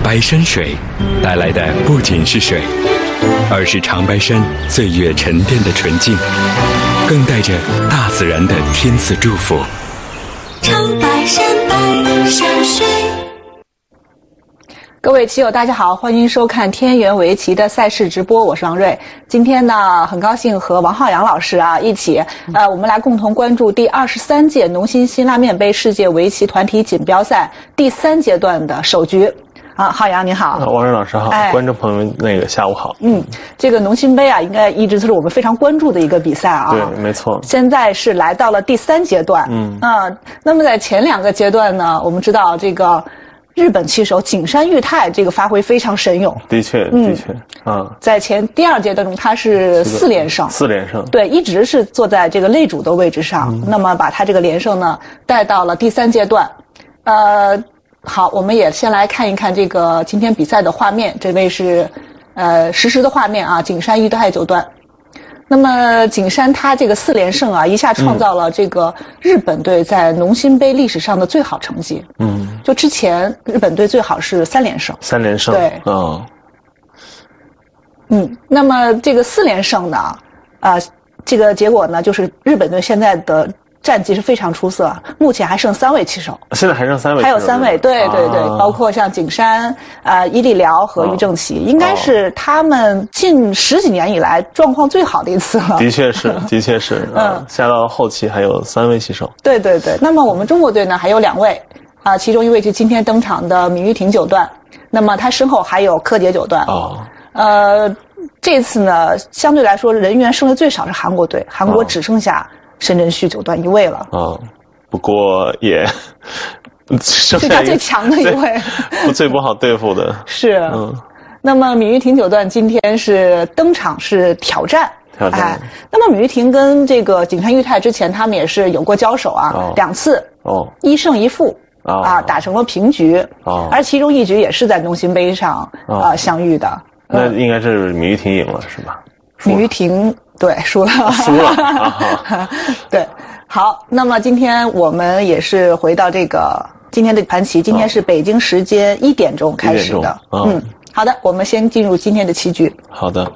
白山水带来的不仅是水，而是长白山岁月沉淀的纯净，更带着大自然的天赐祝福。 长白山白山水。 各位棋友大家好，欢迎收看天元围棋的赛事直播，我是王瑞。今天呢，很高兴和王浩洋老师一起，我们来共同关注第23届农心辛拉面杯世界围棋团体锦标赛第3阶段的首局。浩洋你好。 王瑞老师好，观众朋友们下午好。 这个农心杯应该一直都是我们非常关注的一个比赛啊。 对，没错。 现在是来到了第3阶段。那么在前2个阶段呢，我们知道这个日本棋手景山裕太这个发挥非常神勇。 的确， 在第2阶段中，他是4连胜。 4连胜。 对，一直是坐在这个擂主的位置上，那么把他这个连胜呢带到了第3阶段。好，我们也先来看一看这个今天比赛的画面。这位是实时的画面啊，景山裕太九段。那么景山他这个4连胜一下创造了这个日本队在农心杯历史上的最好成绩。就之前日本队最好是3连胜。 3连胜。 对。那么这个4连胜呢，这个结果呢，就是日本队现在的战绩是非常出色，目前还剩3位棋手。 现在还剩3位， 还有3位，对，包括像景山、伊利辽和于正棋，应该是他们近10几年以来状况最好的一次了。 的确是，下到后期还有3位棋手。 对。那么我们中国队呢，还有2位，其中一位是今天登场的闵玉婷九段，那么他身后还有柯洁九段。这次呢，相对来说人员剩的最少是韩国队，韩国只剩下申真胥九段1位了。 不过也是他最强的一位， 最不好对付的。 是。那么闵玉婷九段今天是登场是挑战。那么闵玉婷跟这个景山裕太之前他们也是有过交手2次，1胜1负打成了平局。而其中一局也是在农心杯上相遇的。 那应该是闵玉婷赢了是吧？ 闵玉婷对输了。对。好，那么今天我们也是回到这个今天的盘棋，今天是北京时间1点钟开始的。好的，我们先进入今天的棋局。 好的。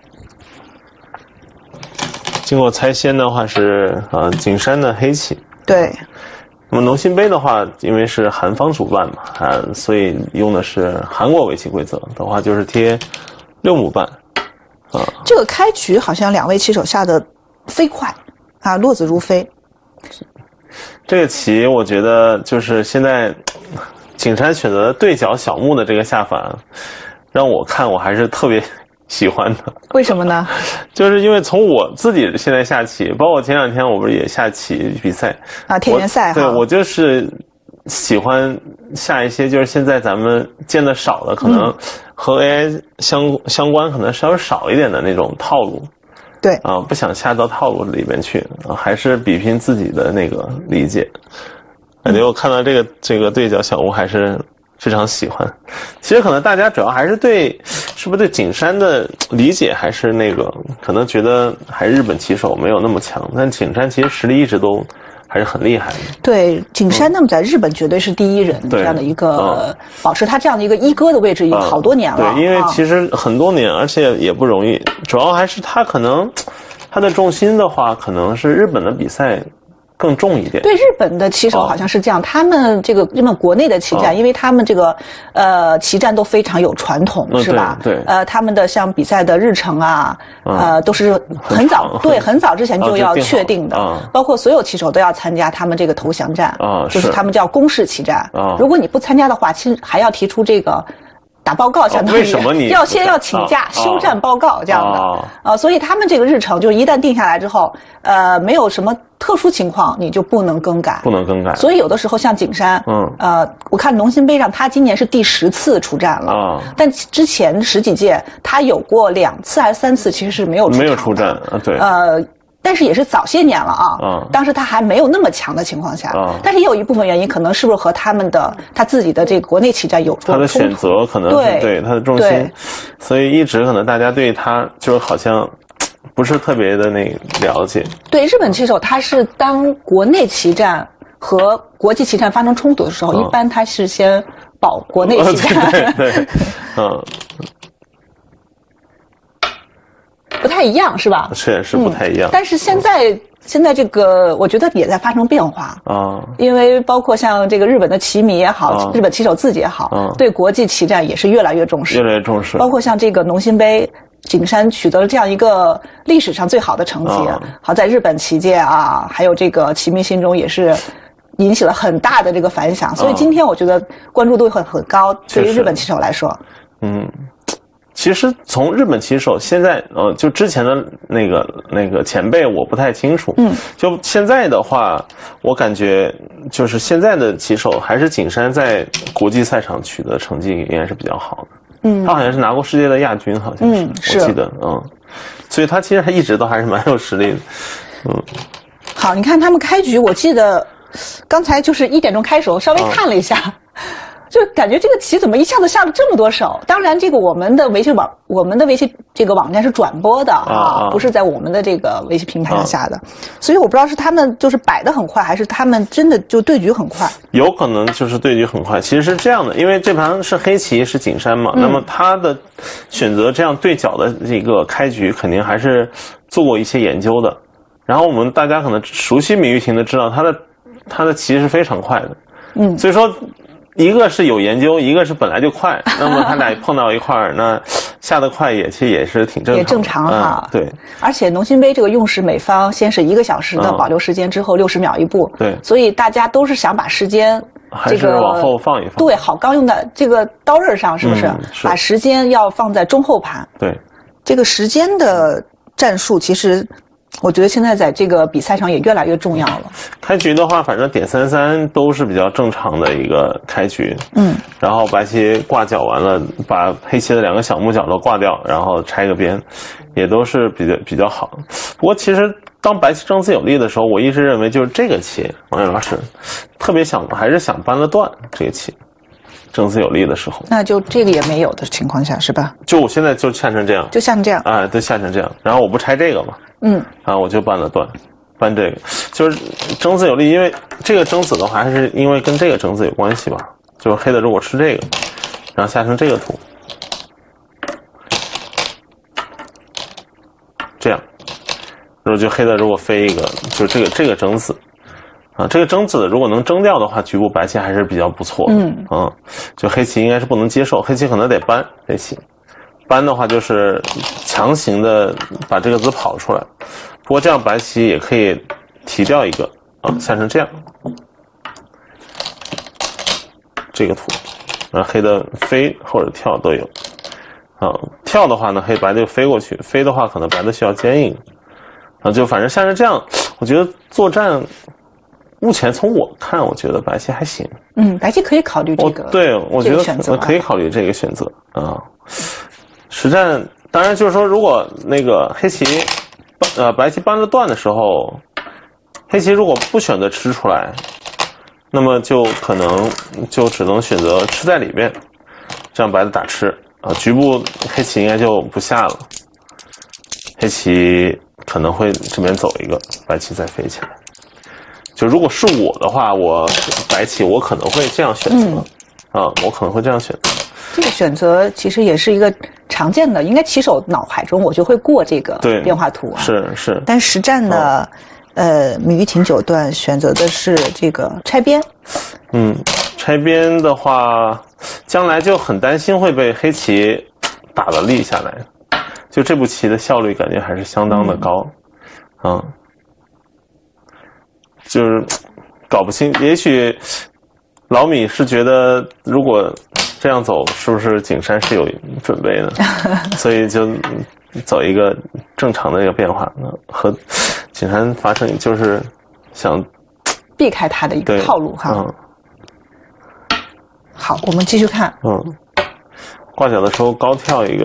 经过猜先的话是景山的黑棋。 对。 那么农心杯的话，因为是韩方主办嘛，所以用的是韩国围棋规则的话，就是贴6目半。 这个开局好像2位棋手下的飞快落子如飞。 这个棋我觉得就是现在景山选择对角小目的这个下法，让我看我还是特别喜欢的。 为什么呢？ 就是因为从我自己现在下棋，包括前2天我不是也下棋比赛天元赛。 对，我就是喜欢下一些就是现在咱们见的少的，可能和 AI 相关可能稍微少一点的那种套路。 对。 不想下到套路里边去，还是比拼自己的那个理解。感觉我看到这个对角小目还是非常喜欢。其实可能大家主要还是是不是对景山的理解还是可能觉得还日本棋手没有那么强，但景山其实实力一直都还是很厉害的。 对，景山那么在日本绝对是第一人，这样的一个保持他这样的一个一哥的位置有好多年了。 对，因为其实很多年，而且也不容易，主要还是他可能他的重心的话，可能是日本的比赛更重一点。 对，日本的棋手好像是这样，他们这个日本国内的棋战，因为他们这个棋战都非常有传统，是吧？ 对。 他们的像比赛的日程都是很早，很早之前就要确定的，包括所有棋手都要参加他们这个投降战，就是他们叫公示棋战。如果你不参加的话，其实还要提出这个打报告，相当于为什么你先要请假休战报告这样的所以他们这个日程就是一旦定下来之后，没有什么特殊情况你就不能更改。所以有的时候像景山，我看农心杯上他今年是第10次出战了，但之前10几届他有过2次还是3次其实是没有出战对。 但是也是早些年了当时他还没有那么强的情况下，但是也有一部分原因可能是不是和他自己的这个国内棋战有他的选择可能是对他的重心，所以一直可能大家对他就是好像不是特别的了解。 对，日本棋手他是当国内棋战和国际棋战发生冲突的时候，一般他是先保国内棋战， 对， 不太一样是吧？ 是不太一样。 但是现在这个，我觉得也在发生变化啊，因为包括像这个日本的棋迷也好，日本棋手自己也好，对国际棋战也是越来越重视， 越来越重视。 包括像这个农心杯，景山取得了这样一个历史上最好的成绩，好在日本棋界啊，还有这个棋迷心中也是引起了很大的这个反响，所以今天我觉得关注度很高，对于日本棋手来说， 其实从日本棋手现在就之前的那个前辈我不太清楚，就现在的话，我感觉就是现在的棋手还是景山在国际赛场取得成绩应该是比较好的，他好像是拿过世界的亚军，好像是，我记得，所以他其实一直都还是蛮有实力的， 好，你看他们开局，我记得刚才就是1点钟开始，我稍微看了一下。就感觉这个棋怎么一下子下了这么多手？当然，这个我们的围棋这个网站是转播的不是在我们的这个围棋平台上下的，所以我不知道是他们就是摆得很快，还是他们真的就对局很快。 有可能就是对局很快。其实是这样的，因为这盘是黑棋是景山嘛，那么他的选择这样对角的这个开局，肯定还是做过一些研究的。然后我们大家可能熟悉芈玉婷的知道，他的棋是非常快的，所以说。一个是有研究，一个是本来就快，那么他俩碰到一块儿，那下得快其实也是挺正常的， 也正常哈。 对， 而且农心杯这个用时每方先是1个小时的保留时间，之后60秒一步， 对， 所以大家都是想把时间还是往后放一放， 对，好刚用的这个刀刃上是不是？ 是把时间要放在中后盘。 对， 这个时间的战术其实。我觉得现在在这个比赛上也越来越重要了。 开局的话，反正点33都是比较正常的一个开局。然后白棋挂角完了，把黑棋的2个小木角都挂掉，然后拆个边，也都是比较好。不过其实当白棋争子有力的时候，我一直认为就是这个棋，王悦老师特别还是想扳了断这个棋。争子有力的时候， 那就这个也没有的情况下是吧？ 就我现在就下成这样， 就下成这样啊，对，下成这样。然后我不拆这个嘛，我就扳了断，扳这个就是争子有力，因为这个争子的话，还是因为跟这个争子有关系吧。就是黑的如果吃这个，然后下成这个图，这样，然后就黑的如果飞一个，就这个争子。这个争子如果能争掉的话，局部白棋还是比较不错的。就黑棋应该是不能接受，黑棋可能得搬黑棋，搬的话就是强行的把这个子跑出来。不过这样白棋也可以提掉一个下成这样，这个图，然后黑的飞或者跳都有。跳的话呢，黑白就飞过去，飞的话可能白的需要坚硬。就反正像是这样，我觉得作战。目前从我看，我觉得白棋还行。 白棋可以考虑这个。 对，我觉得可以考虑这个选择啊。实战当然就是说，如果那个黑棋，白棋扳了断的时候，黑棋如果不选择吃出来，那么就可能就只能选择吃在里面，这样白的打吃局部黑棋应该就不下了，黑棋可能会这边走一个，白棋再飞起来。就如果是我的话，我白棋我可能会这样选择，我可能会这样选择。 这个选择其实也是一个常见的，应该棋手脑海中我就会过这个变化图是。 但实战呢，芈玉婷9段选择的是这个拆边。 拆边的话，将来就很担心会被黑棋打得立下来。就这步棋的效率感觉还是相当的高，就是搞不清，也许老米是觉得如果这样走，是不是景山是有准备的，所以就走一个正常的一个变化，和景山发生就是想避开他的一个套路哈。好，我们继续看。 挂角的时候高跳一个，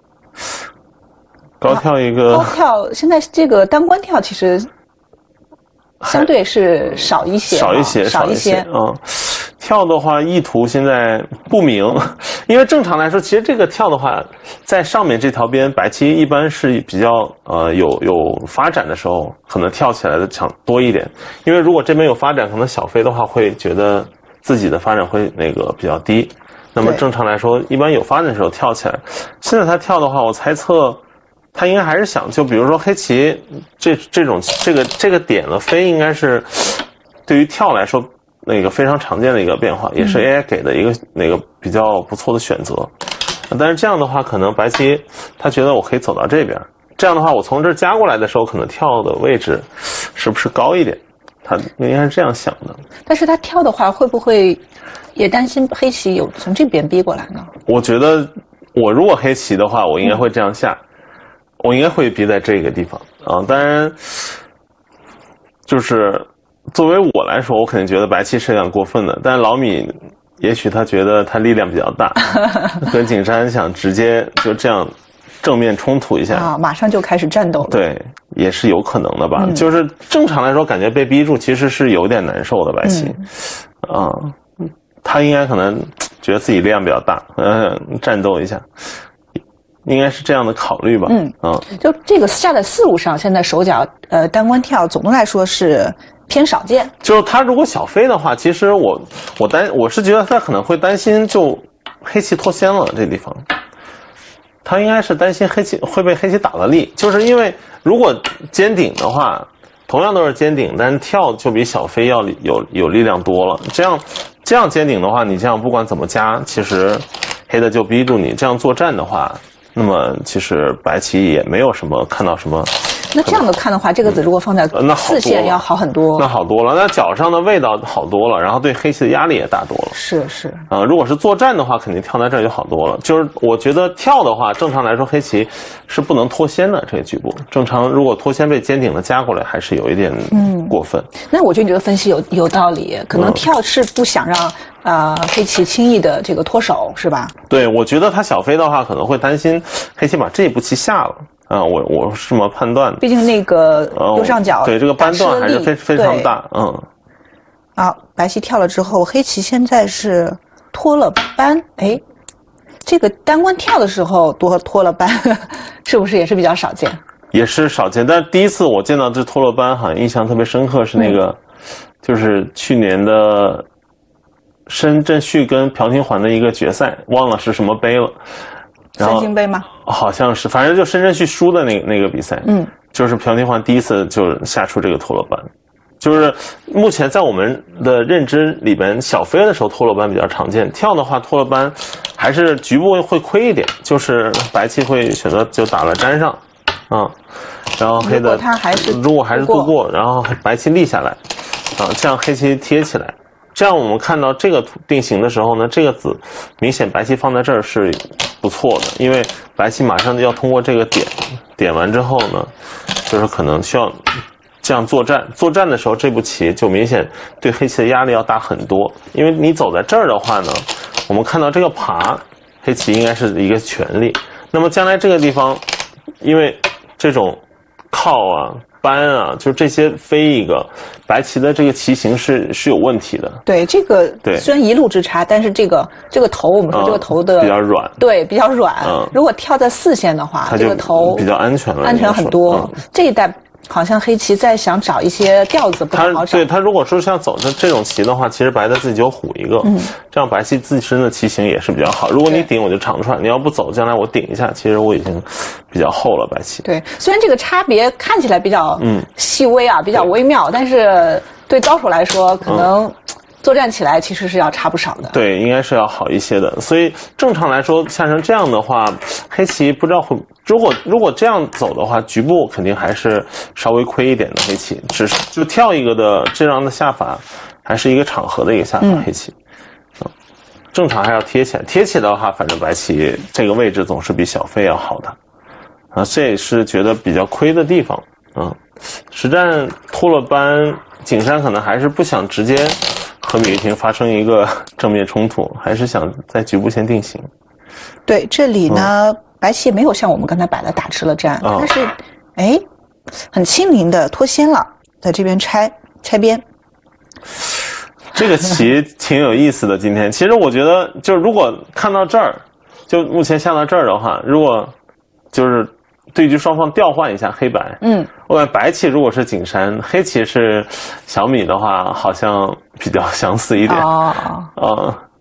高跳，现在这个单关跳其实。相对是少一些。 跳的话意图现在不明，因为正常来说，其实这个跳的话，在上面这条边白棋一般是比较有发展的时候，可能跳起来的强多一点。因为如果这边有发展，可能小飞的话会觉得自己的发展会那个比较低。 那么正常来说，一般有发展的时候跳起来。现在他跳的话，我猜测他应该还是想，就比如说黑棋这个点的飞，应该是对于跳来说那个非常常见的一个变化，也是 AI 给的一个那个比较不错的选择。但是这样的话，可能白棋他觉得我可以走到这边，这样的话，我从这儿加过来的时候，可能跳的位置是不是高一点？他应该是这样想的。 但是他跳的话，会不会也担心黑棋有从这边逼过来呢？ 我觉得我如果黑棋的话，我应该会这样下，我应该会逼在这个地方啊。当然，就是作为我来说，我肯定觉得白棋是有点过分的，但老米也许他觉得他力量比较大，跟景山想直接就这样正面冲突一下啊，马上就开始战斗了。 对，也是有可能的吧。就是正常来说，感觉被逼住其实是有点难受的白棋，他应该可能觉得自己力量比较大，战斗一下，应该是这样的考虑吧。 就这个下在4路上，现在手脚单关跳，总的来说是偏少见。 就是他如果小飞的话，其实我是觉得他可能会担心就黑棋脱先了这地方。他应该是担心黑棋会被黑棋打了力，就是因为如果尖顶的话，同样都是尖顶，但是跳就比小飞要有力量多了。这样尖顶的话，你这样不管怎么加，其实黑的就逼住你。这样作战的话，那么其实白棋也没有什么看到什么。 那这样的看的话，这个子如果放在4线要好很多。 那好多了，那脚上的味道好多了，然后对黑棋的压力也大多了。 是如果是作战的话，肯定跳在这儿就好多了。就是我觉得跳的话，正常来说黑棋是不能脱先的这个局部。正常如果脱先被尖顶的加过来，还是有一点过分。 那我觉得你这个分析有道理，可能跳是不想让黑棋轻易的这个脱手，是吧？ 对，我觉得他小飞的话可能会担心黑棋把这一步棋下了。我是这么判断的。 毕竟那个右上角对这个扳段还是非常大。 白棋跳了之后，黑棋现在是脱了扳。哎，这个单关跳的时候脱了扳，是不是也是比较少见？ 也是少见，但第一次我见到这脱了扳，好像印象特别深刻，是那个，就是去年的深圳旭跟朴廷桓的一个决赛，忘了是什么杯了。 三星杯吗？ 好像是，反正就深圳旭输的那个比赛，就是朴廷桓第一次就下出这个脱了扳，就是目前在我们的认知里边，小飞的时候脱了扳比较常见，跳的话脱了扳还是局部会亏一点，就是白棋会选择就打了粘上，然后黑的如果还是度过，然后白棋立下来，这样黑棋贴起来。这样我们看到这个定型的时候呢，这个子明显白棋放在这儿是不错的，因为白棋马上要通过这个点完之后呢，就是可能需要这样作战的时候，这步棋就明显对黑棋的压力要大很多，因为你走在这儿的话呢，我们看到这个爬，黑棋应该是一个权利，那么将来这个地方，因为这种靠扳就这些飞一个，白棋的这个棋形是有问题的。 对，这个虽然一路之差，但是这个头，我们说这个头的比较软， 对，比较软。如果跳在4线的话，这个头比较安全了， 安全很多。这一代好像黑棋在想找一些调子，不太好找。 对，他如果说像走这种棋的话，其实白的自己就虎一个，这样白棋自身的棋形也是比较好。如果你顶，我就长串；你要不走，将来我顶一下，其实我已经比较厚了。白棋对，虽然这个差别看起来比较细微比较微妙，但是对高手来说，可能作战起来其实是要差不少的。 对，应该是要好一些的。所以正常来说，像成这样的话，黑棋不知道会。如果这样走的话，局部肯定还是稍微亏一点的黑棋，只是就跳一个的这样的下法，还是一个场合的一个下法。黑棋，正常还要贴起来。贴起来的话，反正白棋这个位置总是比小飞要好的，这也是觉得比较亏的地方。实战脱了扳，景山可能还是不想直接和米玉婷发生一个正面冲突，还是想在局部先定型。 对，这里呢。白棋没有像我们刚才摆的打吃了战，但是，很轻灵的脱先了，在这边拆边。 这个棋挺有意思的。今天其实我觉得，就是如果看到这儿，就目前下到这儿的话，如果就是对局双方调换一下黑白，我感觉白棋如果是景山，黑棋是小米的话，好像比较相似一点。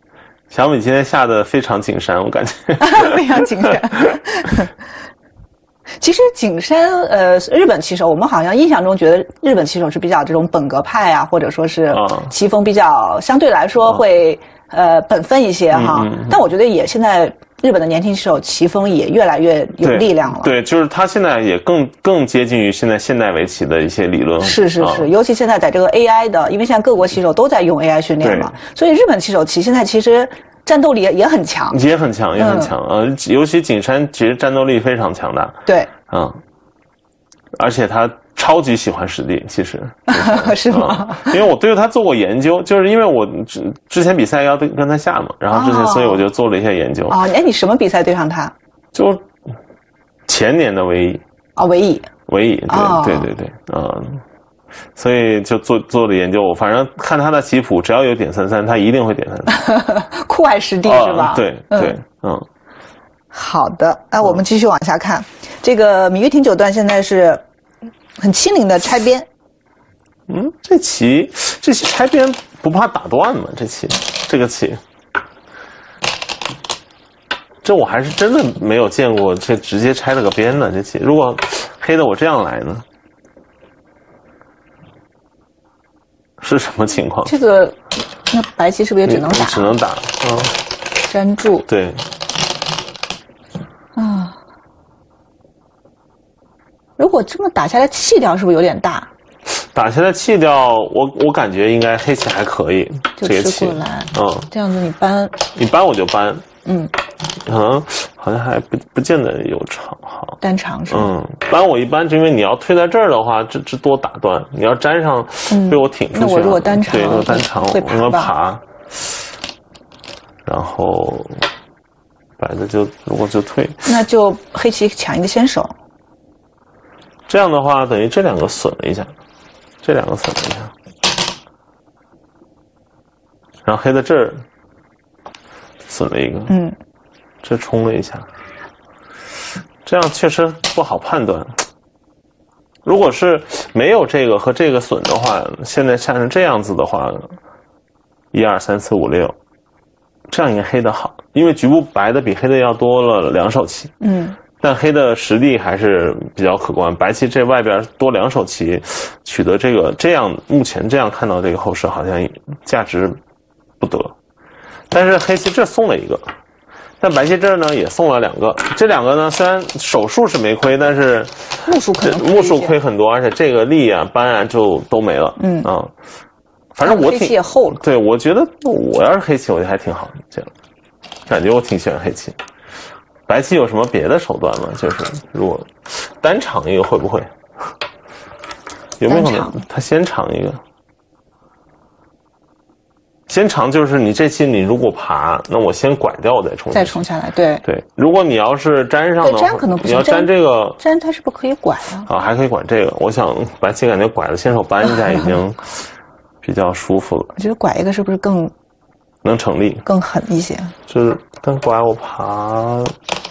小米今天下的非常景山，我感觉非常景山。其实景山，日本棋手，我们好像印象中觉得日本棋手是比较这种本格派啊，或者说是棋风比较相对来说会本分一些哈。但我觉得也现在日本的年轻棋手棋风也越来越有力量了。 对，就是他现在也更接近于现在现代围棋的一些理论。 是，尤其现在在这个 AI 的，因为现在各国棋手都在用 AI 训练嘛，所以日本棋手棋现在其实战斗力也很强， 也很强。尤其景山其实战斗力非常强大。 对， 而且他超级喜欢实地，其实是吗？ 因为我对他做过研究，就是因为我之前比赛要跟他下嘛，然后所以我就做了一些研究。 你什么比赛对上他？ 就前年的唯一。唯一，对，所以就做了研究，我反正看他的棋谱，只要有点33，他一定会点33。 酷爱实地是吧？ 对， 好的，那我们继续往下看，这个芈月亭九段现在是很轻灵的拆边。 这棋拆边不怕打断吗？这个棋，这我还是真的没有见过，这直接拆了个边的这棋。如果黑的我这样来呢？是什么情况？ 这个，那白棋是不是也只能打？ 只能打， 粘住。 对。 如果这么打下来，弃掉是不是有点大？ 打下来弃掉，我感觉应该黑棋还可以， 就这个棋。 吃过来。这样子你搬， 我就搬。可能好像还不见得有长好单长是吧？ 搬我一般，因为你要推在这儿的话，这多打断。你要粘上，被我挺出去了。 那我如果单长， 对，我单长， 会爬。然后白的如果就退， 那就黑棋抢一个先手。 这样的话，等于这两个损了一下，然后黑的这儿损了一个，这冲了一下，这样确实不好判断。如果是没有这个和这个损的话，现在下成这样子的话，1、2、3、4、5、6，这样应该黑的好，因为局部白的比黑的要多了2手棋。但黑的实力还是比较可观，白棋这外边多2手棋，取得这样目前这样看到这个后势好像价值不得。但是黑棋这送了一个，但白棋这儿呢也送了2个，这2个呢虽然手数是没亏，但是目数亏很多，而且这个力啊扳啊就都没了。反正我黑棋也厚了。 对，我觉得我要是黑棋，我觉得还挺好的，这样感觉我挺喜欢黑棋。白棋有什么别的手段吗？就是如果单长一个会不会？有没有可能他先长一个？先长就是你这棋你如果爬，那我先拐掉，我再冲下来。对。如果你要是粘上的话， 粘可能不行。 你要粘这个， 粘它是不是可以拐啊？ 还可以拐这个。我想白棋感觉拐了先手扳一下已经比较舒服了。 我觉得拐一个是不是更能成立？更狠一些。 就是但拐我爬。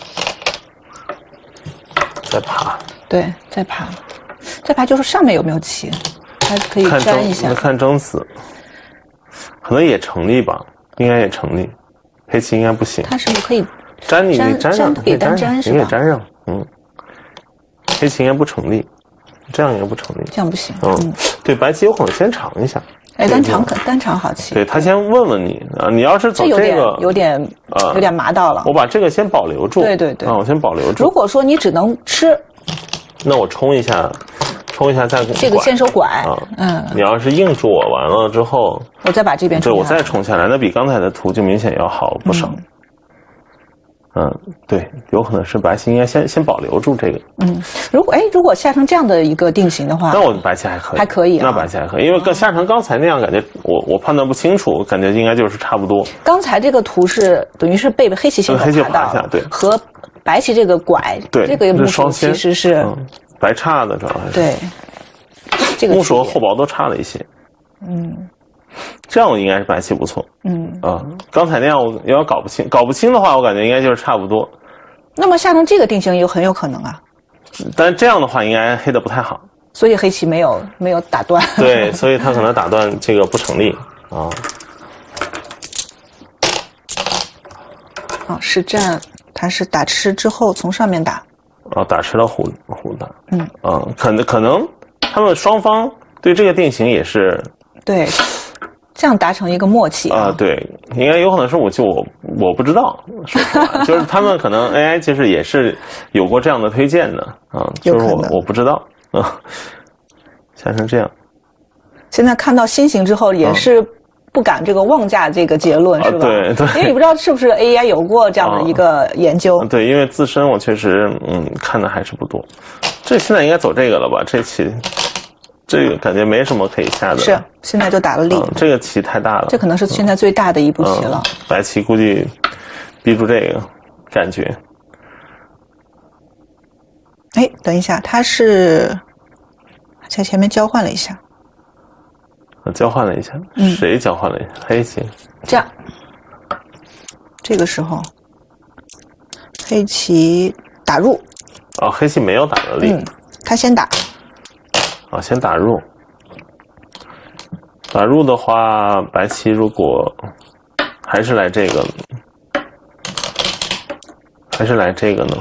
再爬， 对，再爬就是上面有没有棋，还可以粘一下。 看争子，可能也成立吧，应该也成立。黑棋应该不行。它是不是可以粘？你得粘上， 给单粘是吧？ 你给粘上，黑棋应该不成立，这样应该不成立。 这样不行。 对，白棋有可能先尝一下。 单长好棋。 对，他先问问你啊，你要是走这个， 有点麻到了。 我把这个先保留住。 对。 我先保留住。 如果说你只能吃， 那我冲一下再拐。 这个先手拐。 你要是硬住我完了之后， 我再把这边冲下来。 对，我再冲下来，那比刚才的图就明显要好不少。对，有可能是白棋应该先保留住这个。 如果下成这样的一个定型的话， 那我白棋还可以。那白棋还可以，因为下成刚才那样，感觉我判断不清楚，感觉应该就是差不多。 刚才这个图是等于是被黑棋先手爬到， 对， 和白棋这个拐， 对， 这个目数其实是白差的，主要还是对。这个目数和厚薄都差了一些。这样应该是白棋不错。刚才那样我有点搞不清的话，我感觉应该就是差不多。 那么下成这个定型很有可能啊。 但这样的话应该黑的不太好。 所以黑棋没有打断。 对，所以他可能打断这个不成立啊。 啊，实战他是打吃之后从上面打。 哦，打吃了虎打。可能他们双方对这个定型也是对，这样达成一个默契啊。对，应该有可能是武器，我不知道，说实话，就是他们可能 AI 其实也是有过这样的推荐的啊，就是我不知道啊，下成这样。 现在看到新型之后也是不敢这个妄下这个结论，是吧？ 对对， 因为你不知道是不是 AI 有过这样的一个研究。 对，因为自身我确实看的还是不多。这现在应该走这个了吧？这棋，这个感觉没什么可以下的。 是，现在就打了力。 这个棋太大了。 这可能是现在最大的一步棋了。 白棋估计逼住这个感觉。 哎，等一下，他是在前面交换了一下。 交换了一下，谁交换了一下？黑棋。 这样，这个时候，黑棋打入。 哦，黑棋没有打的力。 他先打。 啊，先打入。打入的话，白棋如果还是来这个，呢？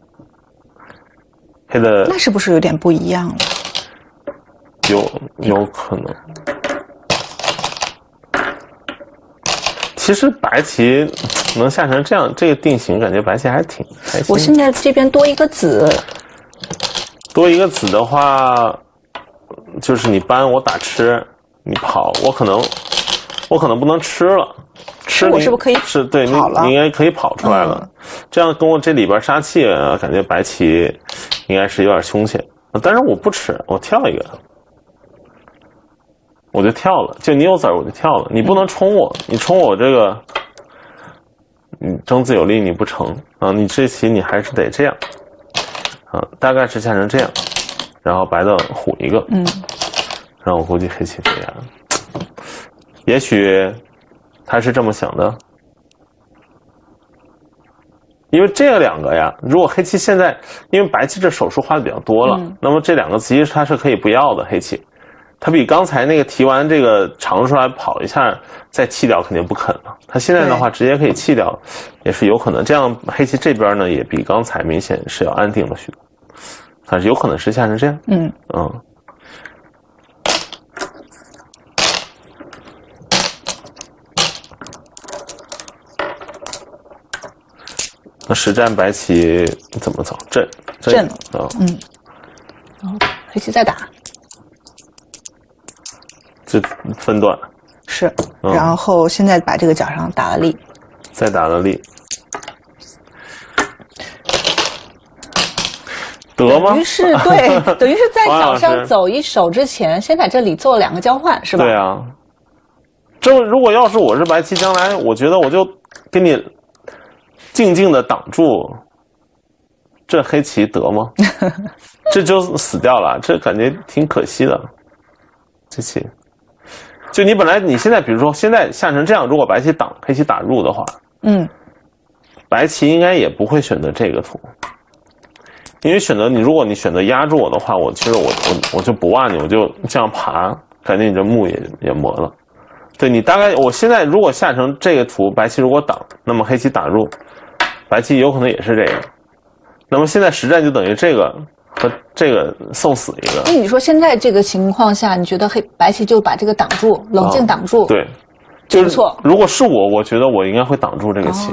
黑的那是不是有点不一样了？ 有可能。其实白棋能下成这样，这个定型感觉白棋还挺开心。 我现在这边多一个子， 多一个子的话，就是你搬我打吃，你跑，我可能不能吃了。吃我是不是可以是对跑了？ 你应该可以跑出来了。这样跟我这里边杀气，感觉白棋应该是有点凶险。但是我不吃，我跳一个。我就跳了，就你有子儿我就跳了，你不能冲我，你冲我这个，你争自有力你不成啊，你这棋你还是得这样，啊，大概是下成这样，然后白的虎一个，然后我估计黑棋飞呀，也许他是这么想的，因为这两个呀，如果黑棋现在因为白棋这手术花的比较多了，那么这两个其实它是可以不要的，黑棋。他比刚才那个提完这个长出来跑一下再弃掉肯定不肯了，他现在的话直接可以弃掉，也是有可能。这样黑棋这边呢也比刚才明显是要安定了许多，但是有可能是下成这样。那实战白棋怎么走？震啊， 然后黑棋再打。 就分段是，然后现在把这个角上打了力， 再打了力，得吗？ 等于是对，等于是在角上走一手之前，先在这里做了两个交换，是吧？ 对啊，这如果要是我是白棋，将来我觉得我就给你静静的挡住，这黑棋得吗？这就死掉了，这感觉挺可惜的，这棋。就你本来你现在比如说现在下成这样，如果白棋挡黑棋打入的话，白棋应该也不会选择这个图，因为如果你选择压住我的话，其实我就不挖你，我就这样爬，感觉你这目也磨了。对你大概我现在如果下成这个图，白棋如果挡，那么黑棋打入，白棋有可能也是这样。那么现在实战就等于这个。和这个送死一个。 那你说现在这个情况下，你觉得白棋就把这个挡住，冷静挡住？ 对，就是错。如果是我觉得我应该会挡住这个棋。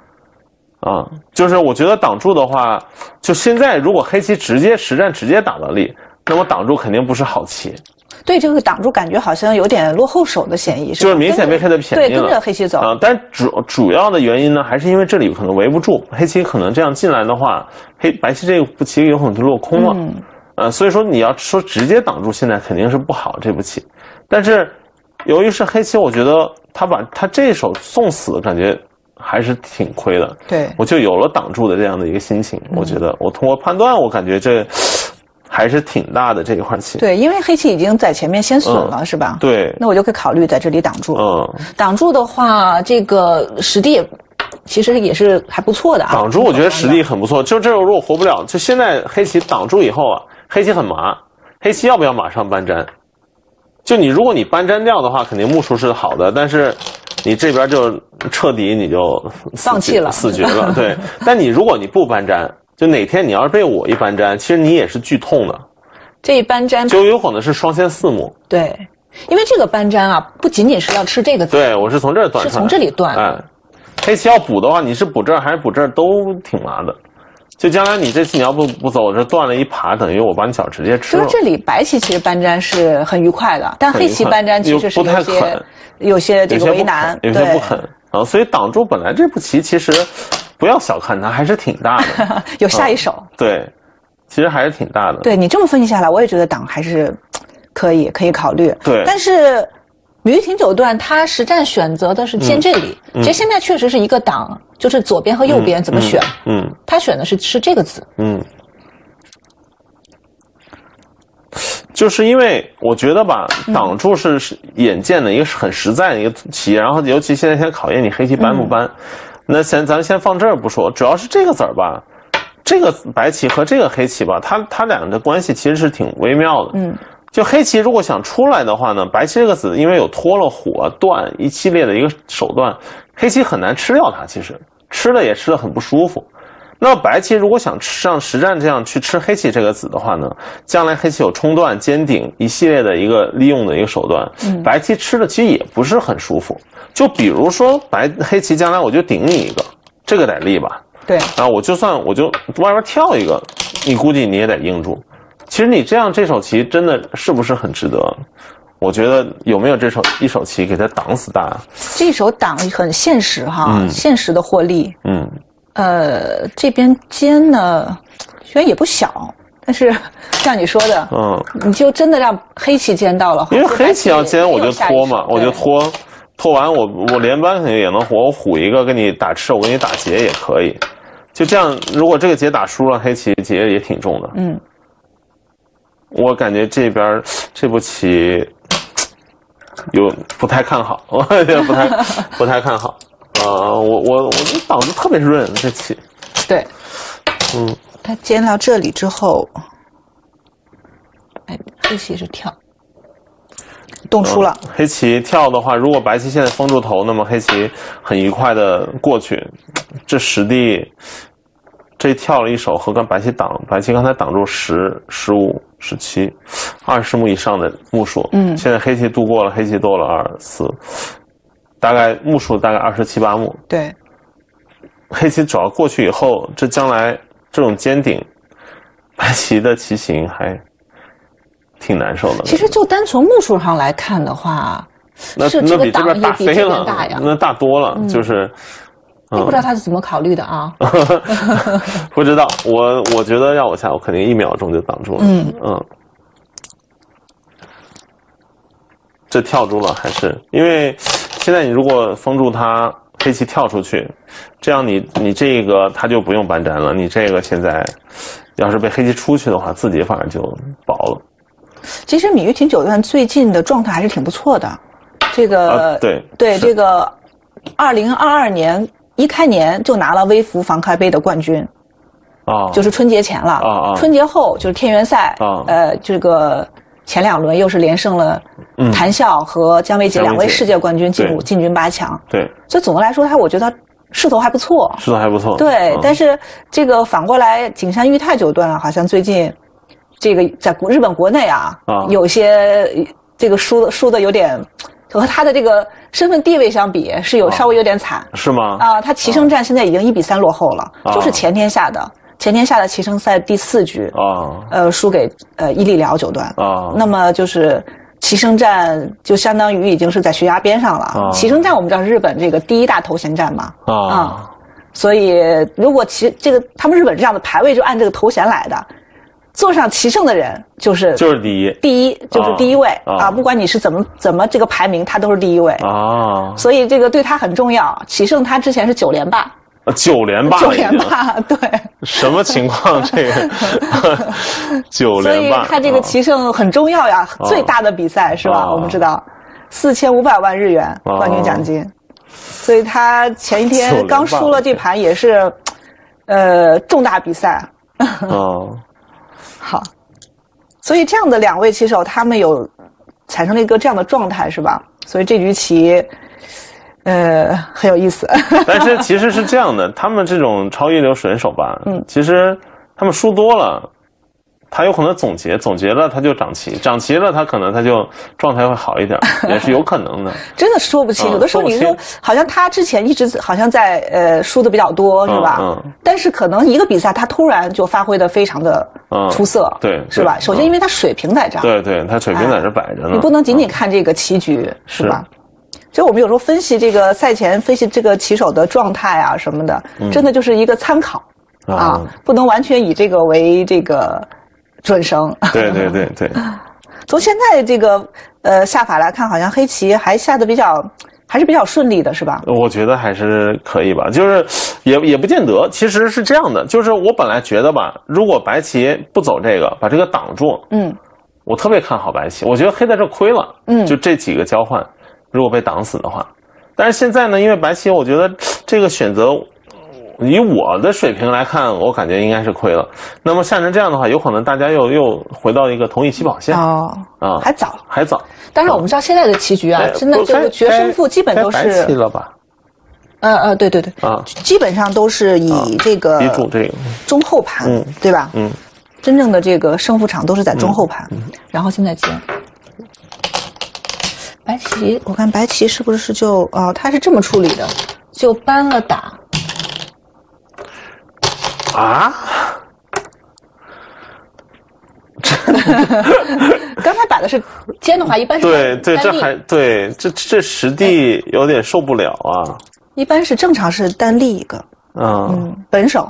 就是我觉得挡住的话，就现在如果黑棋实战直接打到力，那么挡住肯定不是好棋。 对，这个挡住感觉好像有点落后手的嫌疑， 就是明显被黑的便宜了。 对，跟着黑棋走但主要的原因呢，还是因为这里可能围不住，黑棋可能这样进来的话，白棋这个步棋有可能就落空了。所以说你要说直接挡住，现在肯定是不好这步棋。但是由于是黑棋，我觉得他这一手送死，感觉还是挺亏的。 对， 我就有了挡住的这样的一个心情。我觉得我通过判断，我感觉这。还是挺大的这一块棋。 对，因为黑棋已经在前面先损了，是吧？ 对。 那我就可以考虑在这里挡住。挡住的话，这个实地其实也是还不错的啊。 挡住我觉得实力很不错，就这如果活不了，就现在黑棋挡住以后啊，黑棋很麻，黑棋要不要马上搬粘？就如果你搬粘掉的话，肯定目数是好的，但是你这边就彻底你就放弃了死绝了。对，但如果你不搬粘，就哪天你要是被我一搬粘，其实你也是剧痛的。 这一搬粘就有可能是双线四目。 对，因为这个搬粘啊，不仅仅是要吃这个籽， 对，我是从这儿断出来， 是从这里断。 哎，黑棋要补的话，你是补这儿还是补这儿都挺麻的。就将来你这次你要不走，我这断了一耙，等于我把你脚直接吃了。 就是这里白棋其实搬粘是很愉快的，但黑棋搬粘其实是有些这个为难， 有些不狠啊。所以挡住本来这步棋其实不要小看它，还是挺大的， 有下一手。 对，其实还是挺大的。 对你这么分析下来，我也觉得挡还是可以考虑。 对， 但是米玉亭九段他实战选择的是尖这里，其实现在确实是一个挡，就是左边和右边怎么选。他选的是这个子。 就是因为我觉得吧，挡住是眼见的一个很实在的一个棋，然后尤其现在先考验你黑棋搬不搬。那咱们先放这儿不说，主要是这个子儿吧，这个白棋和这个黑棋吧，它俩的关系其实是挺微妙的。就黑棋如果想出来的话呢，白棋这个子因为有脱了火断一系列的一个手段，黑棋很难吃掉它，其实吃了也吃得很不舒服。那么白棋如果想像实战这样去吃黑棋这个子的话呢，将来黑棋有冲断、尖顶一系列的一个利用的一个手段，白棋吃的其实也不是很舒服。就比如说黑棋将来我就顶你一个，这个得立吧？ 对。 然后我就外边跳一个，你估计你也得应住。其实你这手棋真的是不是很值得？我觉得有没有一手棋给它挡死大？ 这手挡很现实哈，现实的获利。这边尖呢，虽然也不小，但是像你说的，你就真的让黑棋尖到了。 因为黑棋要尖，我就拖嘛，我就拖完我连扳肯定也能活，我虎一个给你打吃，我给你打劫也可以。就这样，如果这个劫打输了，黑棋劫也挺重的。我感觉这边这步棋不太看好，我觉得不太看好。我这挡子特别润，这棋。 对，他尖到这里之后，黑棋是跳，动出了。 黑棋跳的话，如果白棋现在封住头，那么黑棋很愉快的过去。这实地，这跳了一手和跟白棋挡，白棋刚才挡住10、15、17、20目以上的目数。现在黑棋度过了，黑棋多了2、4。大概目数大概27、8目。 对， 黑棋主要过去以后，这将来这种尖顶，白棋的棋形还挺难受的。 其实就单从目数上来看的话， 那比这边大飞了，那大多了，就是。 也不知道他是怎么考虑的啊。 不知道，我觉得让我下，我肯定1秒钟就挡住了。这跳住了，还是因为现在你如果封住它，黑棋跳出去，这样你这个它就不用搬粘了。你这个现在要是被黑棋出去的话，自己反而就薄了。 其实米玉亭九段最近的状态还是挺不错的。这个对这个2022年一开年就拿了微服房开杯的冠军。就是春节前了。春节后就是天元赛。这个前2轮又是连胜了谭笑和姜维杰2位世界冠军进军8强。 对， 所以总的来说，我觉得势头还不错。 势头还不错。 对，但是这个反过来，景山裕太九段好像最近这个在日本国内有些这个输的有点，和他的这个身份地位相比是稍微有点惨。 是吗？ 他棋圣战现在已经1比3落后了，就是前天下的棋圣赛第4局输给伊利辽九段。那么就是棋圣战就相当于已经是在悬崖边上了。棋圣战我们知道是日本这个第1大头衔战嘛。所以如果他们日本这样的排位就按这个头衔来的，坐上棋圣的人就是第一就是第一位不管你是怎么这个排名，他都是第一位所以这个对他很重要。棋圣他之前是9连霸。 9连霸， 对， 什么情况？这个9连霸， 所以他这个棋圣很重要呀，最大的比赛是吧？我们知道，4500万日元冠军奖金，所以他前一天刚输了这盘也是，重大比赛。好，所以这样的2位棋手，他们有产生了一个这样的状态是吧？所以这局棋。 很有意思。 但是其实是这样的，他们这种超一流选手吧，其实他们输多了，他有可能总结了他就长齐了，他可能他就状态会好一点，也是有可能的。 真的说不清，有的时候你说好像他之前一直好像在输的比较多，是吧？但是可能一个比赛他突然就发挥的非常的出色， 对， 是吧？首先因为他水平在这儿， 对，他水平在这摆着呢， 你不能仅仅看这个棋局，是吧？就我们有时候分析这个赛前分析这个棋手的状态啊什么的，真的就是一个参考啊，不能完全以这个为这个准绳。 对。 从现在这个下法来看，好像黑棋还下的还是比较顺利的，是吧？ 我觉得还是可以吧，就是也不见得。其实是这样的，就是我本来觉得吧，如果白棋不走这个，把这个挡住，我特别看好白棋。我觉得黑在这亏了，就这几个交换。如果被挡死的话，但是现在呢，因为白棋，我觉得这个选择，以我的水平来看，我感觉应该是亏了。那么下成这样的话，有可能大家又回到一个同一起跑线还早。但是我们知道现在的棋局啊，真的这个决胜负基本都是白棋了吧？ 对基本上都是以这个逼住这个中后盘，对吧？真正的这个胜负场都是在中后盘，然后现在接。白棋，我看白棋是不是就他是这么处理的，就搬了打。 啊？ 刚才摆的是尖的话，一般是对，这还对这实地有点受不了啊。 一般是正常是单立一个，本手。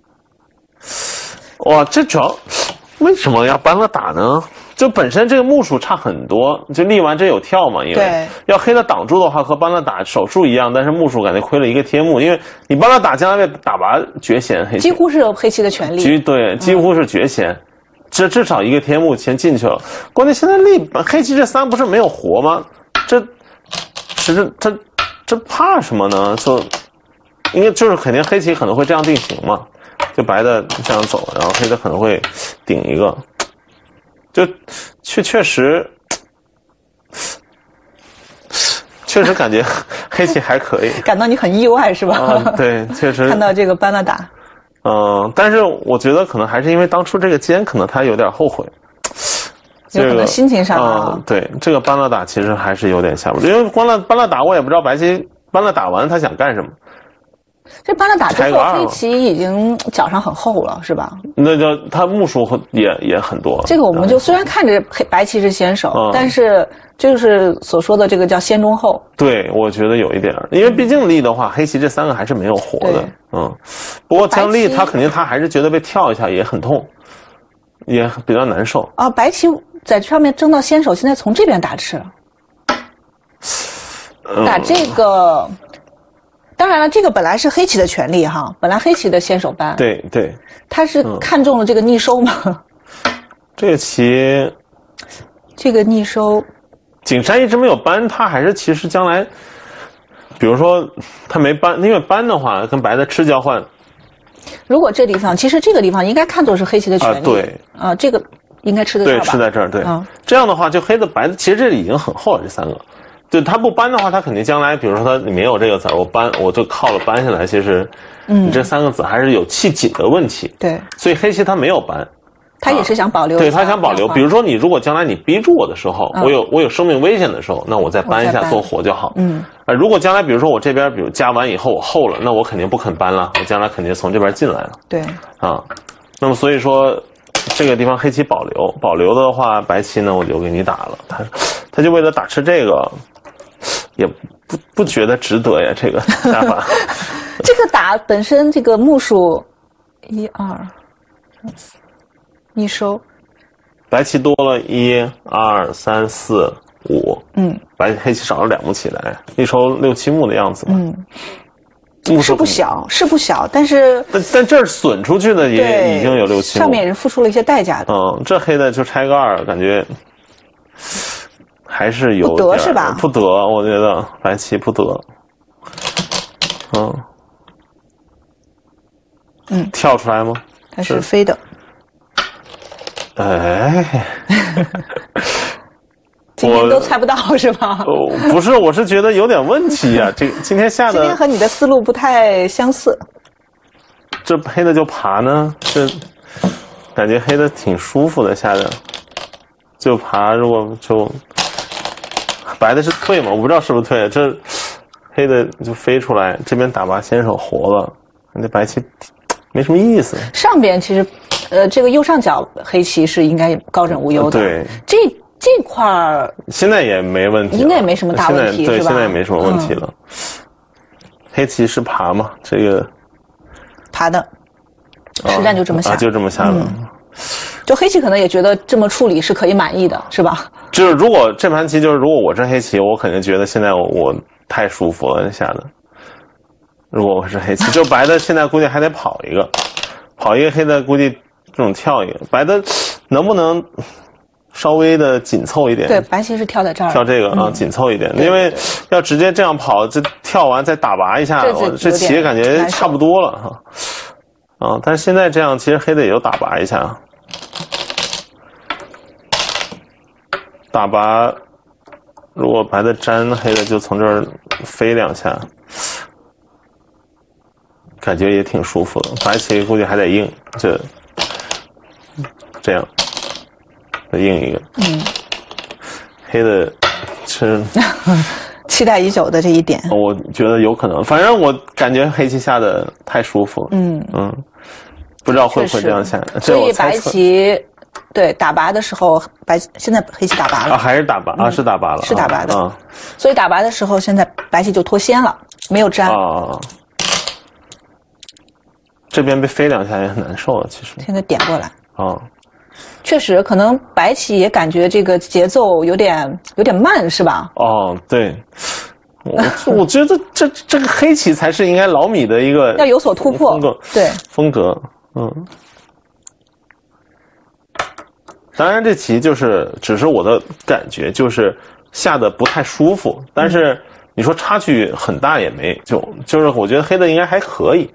哇，这主要为什么要搬了打呢？就本身这个目数差很多，就立完这有跳嘛，因为要黑的挡住的话和搬了打手数一样，但是目数感觉亏了一个贴目，因为你搬了打将来被打拔绝贤，黑棋几乎是有黑棋的权利， 对，几乎是绝贤，至少一个贴目先进去了。关键现在黑棋这三不是没有活吗？这怕什么呢？就应该就是肯定黑棋可能会这样定型嘛，就白的这样走，然后黑的可能会顶一个。就确实感觉黑棋还可以， 感到你很意外是吧？ 对，确实看到这个搬了打。 但是我觉得可能还是因为当初这个尖，可能他有点后悔， 有可能心情上对，这个搬了打其实还是有点下不去，因为搬了打我也不知道白棋搬了打完他想干什么。 这搬了打之后，黑棋已经脚上很厚了，是吧？ 那就他目数也很多。 这个我们就虽然看着白棋是先手，但是就是所说的这个叫先中后。 对，我觉得有一点，因为毕竟立的话，黑棋这三个还是没有活的。不过将立他肯定他还是觉得被跳一下也很痛，也比较难受。 白棋在上面争到先手，现在从这边打吃，打这个。当然了，这个本来是黑棋的权利哈，本来黑棋的先手搬。 对， 他是看中了这个逆收吗？ 这个棋， 这个逆收， 景山一直没有搬，他还是其实将来，比如说他没搬，因为搬的话跟白的吃交换。 如果这地方，其实这个地方应该看作是黑棋的权利。 对， 这个应该吃在这儿吧？ 对，吃在这儿，对。这样的话，就黑的白的，其实这里已经很厚了，这三个。对，他不搬的话，他肯定将来，比如说他里面有这个子儿，我就靠了搬下来，其实，你这三个子还是有气紧的问题。 对， 所以黑棋他没没搬， 他也是想保留。 对，他想保留。比如说你如果将来你逼住我的时候，我有生命危险的时候，那我再搬一下做活就好。如果将来比如说我这边比如加完以后我厚了，那我肯定不肯搬了，我将来肯定从这边进来了。 对， 那么所以说这个地方黑棋保留的话，白棋呢我就给你打了，他就为了打吃这个。也不觉得值得呀，这个打法。 这个打本身这个目数1、2、3、4，逆收。 白棋多了1、2、3、4、5，黑棋少了2目起来，一收6、7目的样子吧。 是不小，但是但这儿损出去的也已经有6、7目， 上面人付出了一些代价的。 这黑的就拆个2，感觉。还是有不得是吧？ 不得，我觉得白棋不得。跳出来吗？ 它是飞的。 今天都猜不到是吧？ 不是，我是觉得有点问题呀、这个今天下的今天和你的思路不太相似。 这黑的就爬呢，这感觉黑的挺舒服的，下的就爬，如果就白的是退嘛，我不知道是不是退，这黑的就飞出来，这边打靶先手活了，那白棋没什么意思。 上边其实，这个右上角黑棋是应该高枕无忧的。 对， 这块儿现在也没问题了， 应该也没什么大问题， 对， 是吧？ 现在也没什么问题了。黑棋是爬嘛，这个爬的，实战就这么下， 就这么下了。 就黑棋可能也觉得这么处理是可以满意的，是吧？ 就是如果这盘棋，就是如果我是黑棋，我肯定觉得现在我太舒服了下的。如果我是黑棋，就白的现在估计还得跑一个黑的估计这种跳一个，白的能不能稍微的紧凑一点？ 对，白棋是跳在这儿， 跳这个啊，紧凑一点，因为要直接这样跑，这跳完再打拔一下，这棋感觉差不多了哈。但是现在这样，其实黑的也就打拔一下，打拔，如果白的粘，黑的就从这儿飞两下，感觉也挺舒服的。白棋估计还得硬，这样再硬一个，黑的是期待已久的这一点， 我觉得有可能，反正我感觉黑棋下的太舒服了，不知道会不会这样下， 所以白棋对打拔的时候，现在黑棋打拔了还是打拔是打拔了， 是打拔的所以打拔的时候，现在白棋就脱先了，没有粘这边被飞两下也很难受了，其实现在点过来确实，可能白棋也感觉这个节奏有点慢，是吧？ 对，我觉得这个黑棋才是应该老米的一个要有所突破， 风格，当然这棋只是我的感觉，就是下的不太舒服，但是你说差距很大也没，就是我觉得黑的应该还可以，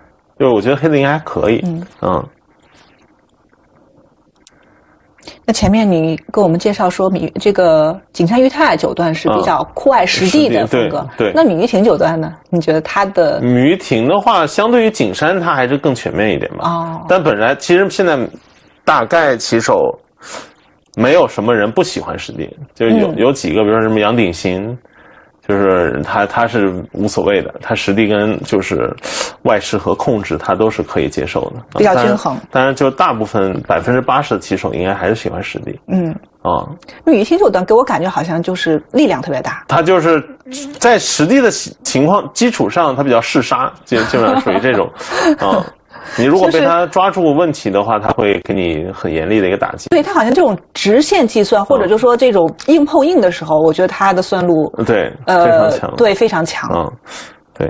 那前面你跟我们介绍说，这个景山裕太九段是比较酷爱实地的风格， 对。 那芈玉婷九段呢？你觉得它的芈玉婷的话，相对于景山，它还是更全面一点吧。但本来其实现在大概棋手没有什么人不喜欢实地，就是有几个，比如说什么杨鼎新。就是他是无所谓的，他实地跟就是外势和控制，他都是可以接受的， 比较均衡。 当然，就大部分80%的棋手应该还是喜欢实地。 芈玉婷九段给我感觉好像就是力量特别大， 他就是在实地的情况基础上，他比较嗜杀，基本上属于这种你如果被他抓住问题的话，他会给你很严厉的一个打击。 对，他好像这种直线计算，或者就说这种硬碰硬的时候，我觉得他的算路对非常强， 对非常强。 对。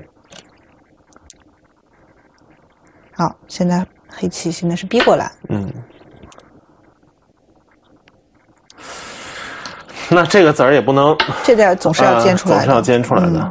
好，现在黑棋现在是逼过来。 那这个子儿也不能， 这点总是要尖出来的， 总是要尖出来的。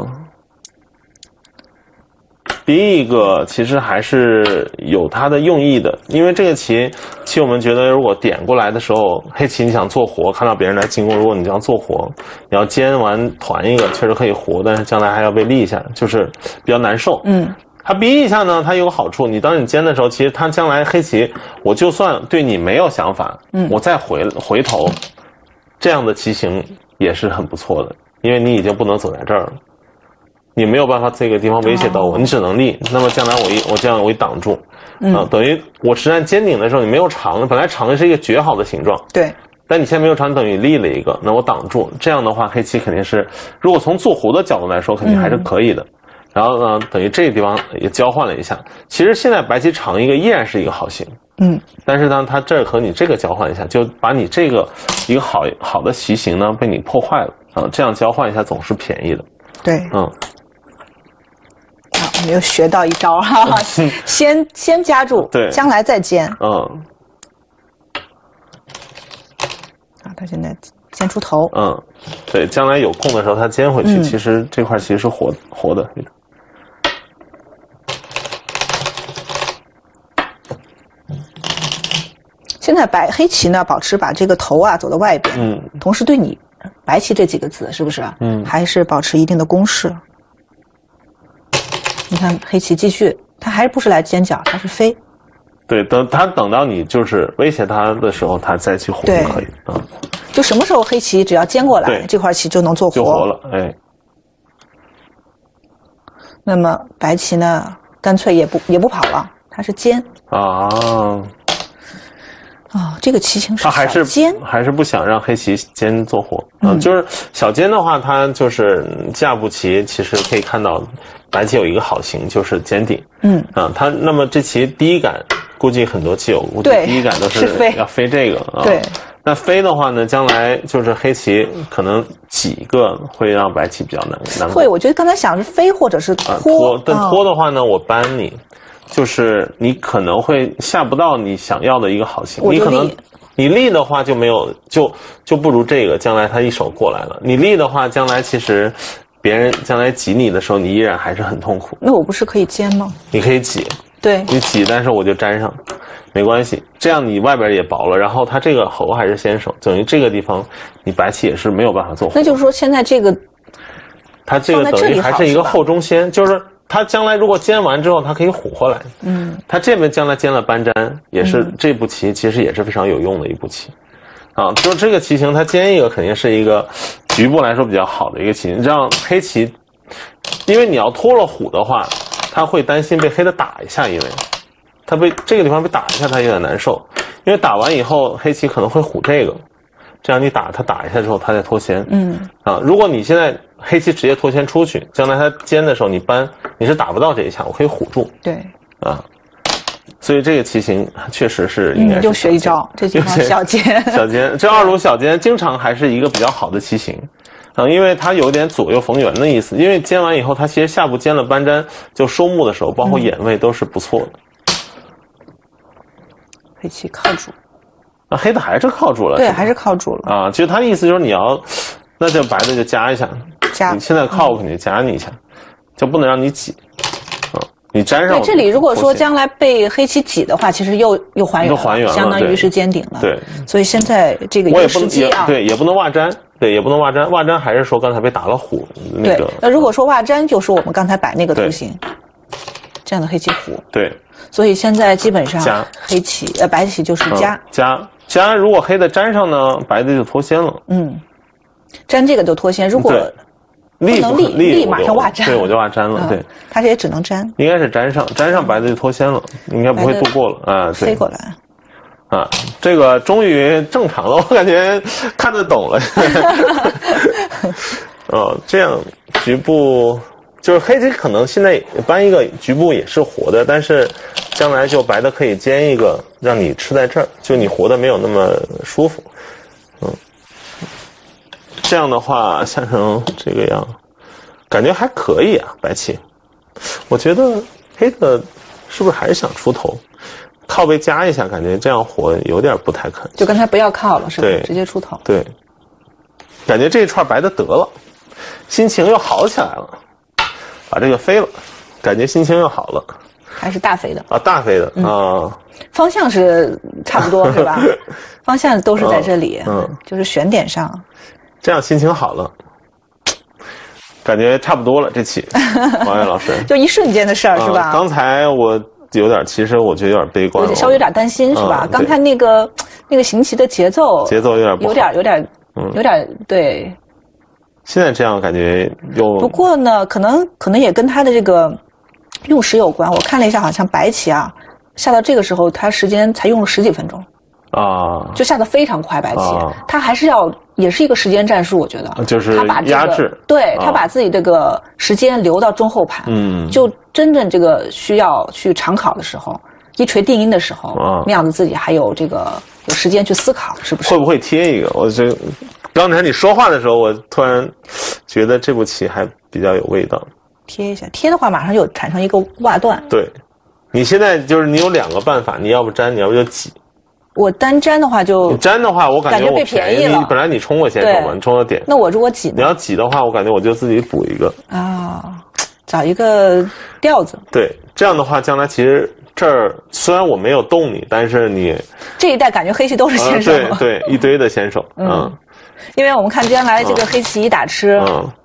第一个其实还是有它的用意的，因为这个棋我们觉得如果点过来的时候，黑棋你想做活，看到别人来进攻，如果你这样做活，你要尖完团一个，确实可以活，但是将来还要被立一下，就是比较难受。它逼一下呢，它有个好处，你当你尖的时候，其实它将来黑棋，我就算对你没有想法，我再回头，这样的棋形也是很不错的，因为你已经不能走在这儿了。你没有办法这个地方威胁到我，你只能立。那么将来我这样我一挡住，等于我实战尖顶的时候你没有长，本来长的是一个绝好的形状， 对。 但你现在没有长，等于立了一个，那我挡住，这样的话黑棋肯定是，如果从做活的角度来说，肯定还是可以的。然后呢，等于这个地方也交换了一下。其实现在白棋长一个依然是一个好形，但是呢，它这儿和你这个交换一下，就把你这个一个好的棋形呢被你破坏了这样交换一下总是便宜的。 对，我们又学到一招哈，先夹住， 对， 将来再尖。他现在先出头。 对，将来有空的时候他尖回去，其实这块其实是活的。 现在黑棋呢保持把这个头啊走到外边，同时对你白棋这几个子是不是？还是保持一定的攻势。你看黑棋继续，他还是不是来尖角，他是飞。 对，等到你就是威胁他的时候，他再去活就可以啊。 就什么时候黑棋只要尖过来，这块棋就能做活。 就活了，哎。 那么白棋呢，干脆也不跑了，它是尖。 啊。 哦，这个棋形是他还是尖， 还是不想让黑棋尖做活。就是小尖的话，它就是下步棋，其实可以看到白棋有一个好形，就是尖顶。它那么这棋第一杆，估计很多棋友估计第一杆都是要飞这个啊。 对。 那飞的话呢，将来就是黑棋可能几个会让白棋比较难过。 会，我觉得刚才想是飞或者是拖。 但拖的话呢，我搬你。就是你可能会下不到你想要的一个好形，你可能你立的话就没有就不如这个，将来他一手过来了。你立的话，将来其实别人将来挤你的时候，你依然还是很痛苦。 那我不是可以尖吗？ 你可以挤， 对， 你挤，但是我就粘上，没关系。这样你外边也薄了，然后他这个猴还是先手，等于这个地方你白棋也是没有办法做活。 那就是说现在这个， 他这个等于还是一个后中先，就是。他将来如果尖完之后，他可以虎回来。他这边将来尖了搬粘，也是这步棋其实也是非常有用的一步棋，啊，就这个棋形，它尖一个肯定是一个局部来说比较好的一个棋形，让黑棋，因为你要拖了虎的话，他会担心被黑的打一下，因为他被这个地方被打一下，他有点难受，因为打完以后黑棋可能会虎这个。这样你他打一下之后，他再脱先。如果你现在黑棋直接脱先出去，将来他尖的时候你搬，你是打不到这一下，我可以唬住。 对， 所以这个棋形确实是应该是。 就学一招，这地方小尖。 小尖，这二路小尖经常还是一个比较好的棋形，因为它有点左右逢源的意思。因为尖完以后，它其实下步尖了搬粘，就收目的时候，包括眼位都是不错的。 黑棋靠住。 黑的还是靠住了， 对，还是靠住了啊。其实他的意思就是你要，那就白的就夹一下，你现在靠我肯定夹你一下，就不能让你挤，你粘上。 对，这里如果说将来被黑棋挤的话，其实又还原了，相当于是尖顶了。 对， 所以现在这个有时机啊， 对，也不能袜粘，对，也不能袜粘，袜粘还是说刚才被打了虎那个。 对，那如果说袜粘，就是我们刚才摆那个图形，这样的黑棋虎。 对， 所以现在基本上黑棋白棋就是夹，如果黑的粘上呢，白的就脱先了。 粘这个就脱先，如果不能立马上袜粘， 对，我就袜粘了。对， 它这也只能粘， 应该是粘上白的就脱先了，应该不会度过了啊。 飞过来啊，这个终于正常了，我感觉看得懂了。这样局部。就是黑棋可能现在搬一个局部也是活的，但是将来就白的可以尖一个，让你吃在这儿，就你活的没有那么舒服。这样的话下成这个样，感觉还可以啊，白棋。我觉得黑的是不是还是想出头？靠背夹一下，感觉这样活有点不太可能。 就刚才不要靠了，是吧？ 对， 直接出头。 对，感觉这一串白的得了，心情又好起来了。把这个飞了，感觉心情又好了。 还是大飞的啊，大飞的啊。 方向是差不多是吧？方向都是在这里，就是选点上。 这样心情好了，感觉差不多了。这棋，王悦老师， 就一瞬间的事儿是吧？ 刚才我有点，其实我觉得有点悲观， 稍微有点担心是吧？刚才那个行棋的节奏有点不好， 有点对。 现在这样感觉不过呢，可能也跟他的这个用时有关。我看了一下，好像白棋啊，下到这个时候，他时间才用了10几分钟啊， 就下得非常快。白棋，他还是也是一个时间战术，我觉得就是他把压制， 对他把自己这个时间留到中后盘，就真正这个需要去长考的时候，一锤定音的时候，那样子自己还有这个有时间去思考，是不是？ 会不会贴一个？我这。刚才你说话的时候，我突然觉得这步棋还比较有味道。 贴一下，贴的话马上就产生一个袜段。 对，你现在就是你有2个办法，你要不粘，你要不就挤。 我单粘的话就， 你粘的话，我感觉被便宜了。 你本来你冲过先手嘛，你冲了点。 那我如果挤呢？ 你要挤的话，我感觉我就自己补一个找一个调子。 对，这样的话，将来其实这儿虽然我没有动你，但是你这一代感觉黑棋都是先手， 对，一堆的先手， 因为我们看将来这个黑棋一打吃，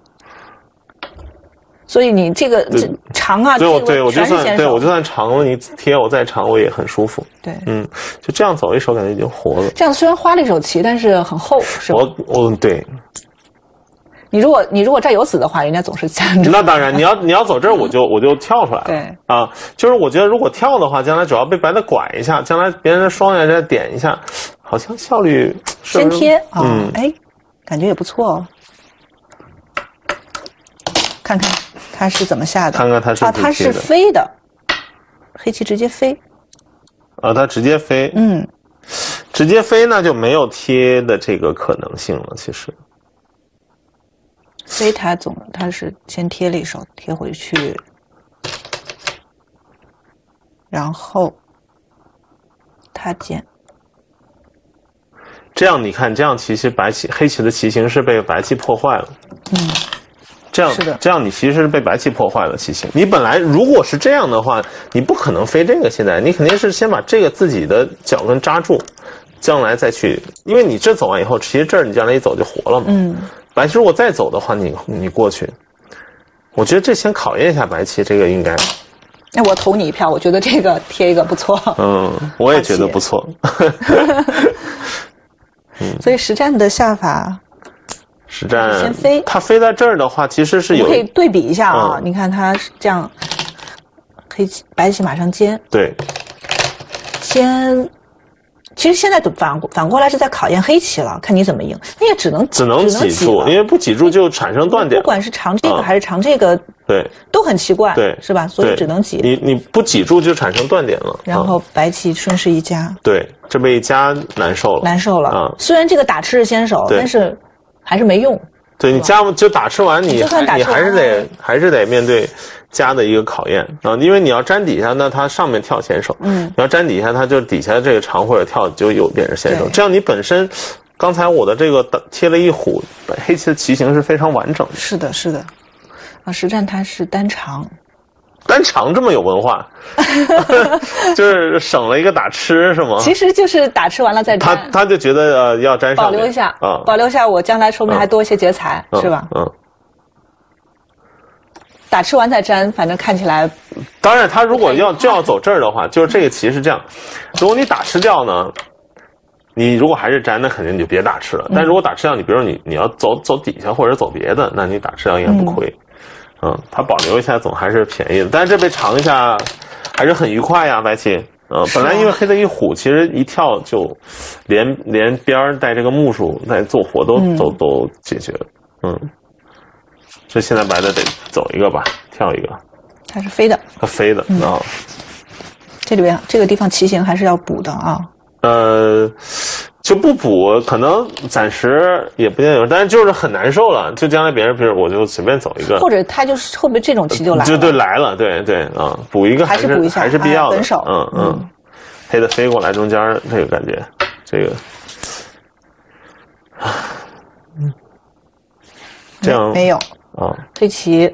所以你这个长啊， 对，我就算长了，你贴我再长，我也很舒服。 对， 就这样走一手，感觉已经活了。 这样虽然花了一手棋，但是很厚，是吧？ 对。 你如果这儿有子的话，人家总是站着。 那当然，你要走这儿，我就跳出来了。 对啊，就是我觉得如果跳的话，将来只要被白的拐一下，将来别人的双眼再点一下，好像效率先贴啊，感觉也不错哦。看看他是怎么下的？ 看看他是他是飞的，黑棋直接飞。 他直接飞，直接飞那就没有贴的这个可能性了，其实。 所以他是先贴了一手，贴回去，然后他捡。 这样你看，这样其实黑棋的棋形是被白棋破坏了。这样你其实是被白棋破坏了棋形。你本来如果是这样的话，你不可能飞这个，现在你肯定是先把这个自己的脚跟扎住，将来再去，因为你这走完以后，其实这儿你将来一走就活了嘛。白棋如果再走的话，你过去，我觉得这先考验一下白棋，这个应该。 那我投你一票，我觉得这个贴一个不错。 我也觉得不错。 所以实战的下法， 实战先飞， 它飞在这儿的话，其实是有。 可以对比一下啊，你看它是这样，白棋马上尖， 对， 其实现在反过来是在考验黑棋了，看你怎么赢。那也只能挤住，因为不挤住就产生断点。 不管是长这个还是长这个， 对， 都很奇怪， 对， 是吧？所以只能挤。 你不挤住就产生断点了。 然后白棋顺势一夹， 对，这被一夹难受了。 虽然这个打吃是先手，但是还是没用。 对，你夹就打吃完，你还是得面对夹的一个考验啊，因为你要粘底下，那它上面跳先手，你要粘底下，它就底下这个长或者跳就有变成先手。这样你本身，刚才我的这个贴了一虎，黑棋的棋形是非常完整的。 是的，是的，实战它是单长。 单长这么有文化，就是省了一个打吃是吗？ 其实就是打吃完了再粘。 他就觉得要粘上保留一下保留一下，我将来说不定还多一些劫财，是吧？打吃完再粘，反正看起来。 当然，他如果要走这儿的话，就是这个棋是这样，如果你打吃掉呢，你如果还是粘，那肯定你就别打吃了。但如果打吃掉，你比如说你要走底下或者走别的，那你打吃掉应该不亏。它保留一下总还是便宜的，但是这被长一下还是很愉快呀，白棋。本来因为黑的一虎，其实一跳就连边儿带这个目数带做活都解决了。这现在白的得走一个吧，跳一个。 它是飞的。 它飞的啊。 这里边这个地方棋形还是要补的啊。 就不补，可能暂时也不一定有，但是就是很难受了。就将来别人，比如我就随便走一个， 或者他就是后面这种棋就来了， 对来了，对补一个还是补一下， 还是必要的。 本手， 黑的飞过来中间这个感觉，这个，这样没有黑棋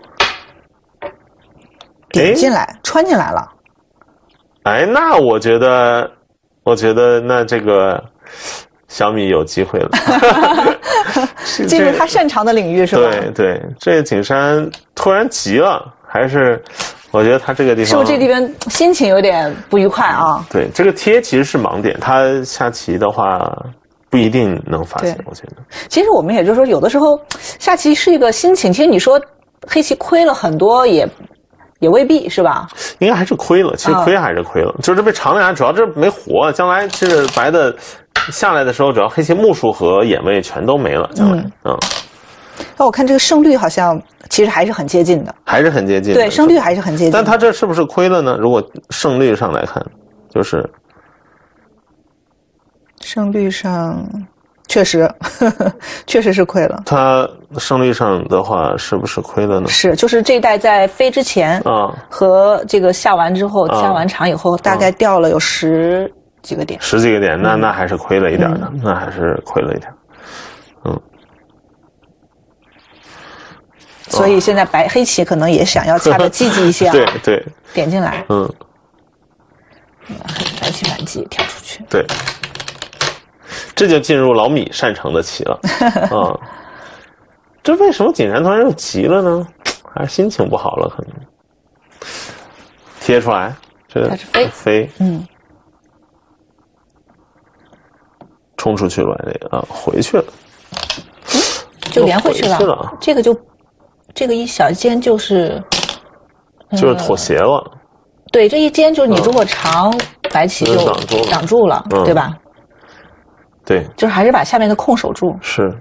顶进来，穿进来了。 那我觉得那这个小米有机会了， 进入他擅长的领域是吧？ 对，这个景山突然急了，还是我觉得他这个地方是不是这地方心情有点不愉快啊？ 对，这个贴其实是盲点，他下棋的话不一定能发现，我觉得。 其实我们也就是说，有的时候下棋是一个心情，其实你说黑棋亏了很多也未必是吧？ 应该还是亏了，其实亏还是亏了，就是被长了下，主要这没活，将来是白的下来的时候，主要黑棋目数和眼位全都没了，将来那我看这个胜率好像其实还是很接近的， 还是很接近的， 对，胜率还是很接近的。 但他这是不是亏了呢？如果胜率上来看，就是胜率上确实是亏了。 他胜率上的话，是不是亏了呢？ 是，就是这一代在飞之前和这个下完之后，下完场以后，大概掉了有10几个点。 10几个点，那还是亏了一点的，那还是亏了一点。 所以现在黑棋可能也想要下的积极一些啊， 对， 点进来。 白棋反击跳出去。 对，这就进入老米擅长的棋了啊。这为什么景山突然又急了呢？还是心情不好了？可能贴出来，这它是飞飞， 嗯， 冲出去了这个啊，回去了， 就连回去了。 回去了这个一小尖就是妥协了。 对，这一尖就是你如果长，白棋就挡住了，对吧？ 对， 就是还是把下面的空守住。 是。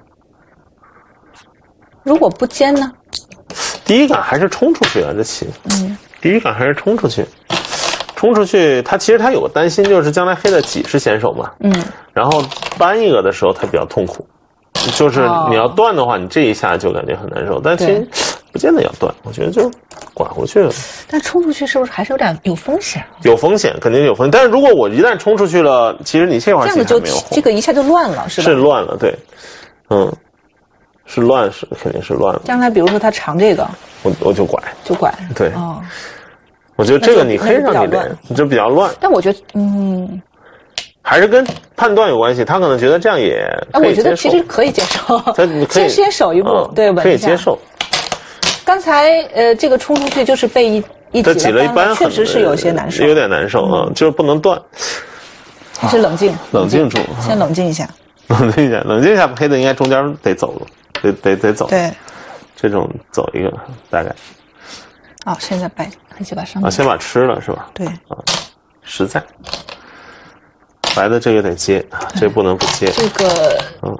如果不尖呢？ 第一杆还是冲出去啊，这棋。第一杆还是冲出去。冲出去，他其实他有个担心，就是将来黑的几是先手嘛。然后搬一个的时候，他比较痛苦。就是你要断的话，你这一下就感觉很难受。但其实不见得要断，我觉得就拐回去了。 但冲出去是不是还是有点有风险？ 有风险，肯定有风险。但是如果我一旦冲出去了，其实你这块棋还没有红， 这个一下就乱了，是吧？ 是乱了，对，是乱，是肯定是乱了。 将来比如说他长这个， 我就拐，对。 哦， 我觉得这个你可以让你连，这比较乱。 但我觉得， 还是跟判断有关系。他可能觉得这样也可以接受。 我觉得其实可以接受。 你可以先守一步，对吧？ 可以接受。 刚才这个冲出去就是被一挤了一扳， 确实是有些难受， 有点难受啊，就是不能断。 还是冷静住， 先冷静一下。 冷静一下，黑的应该中间得走了。得走， 对， 这种走一个大概。 现在黑棋把上面先把吃了是吧？ 对， 实在。白的这个得接，这不能不接。 这个，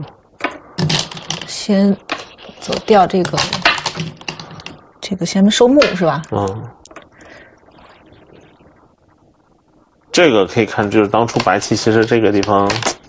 先走掉这个先收目是吧？ 这个可以看，就是当初白棋其实这个地方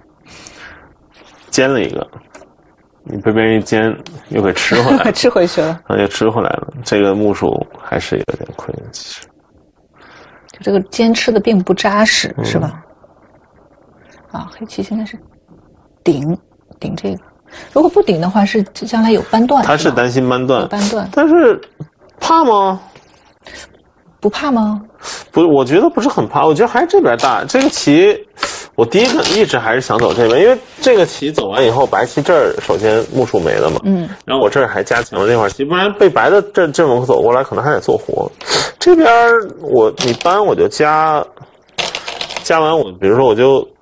尖了一个。你被别人一尖，又给吃回来了， 吃回去了， 又吃回来了。这个目数还是有点亏的，其实。 就这个尖吃的并不扎实，是吧？黑棋现在是顶这个，如果不顶的话，是将来有扳断。 他是担心扳断， 扳断， 但是怕吗？ 不怕吗？ 不，我觉得不是很怕，我觉得还是这边大。这个棋，我第一个一直还是想走这边，因为这个棋走完以后，白棋这儿首先目数没了嘛，然后我这儿还加强了这块棋，不然被白的这门走过来，可能还得做活。这边你搬我就加完我，比如说我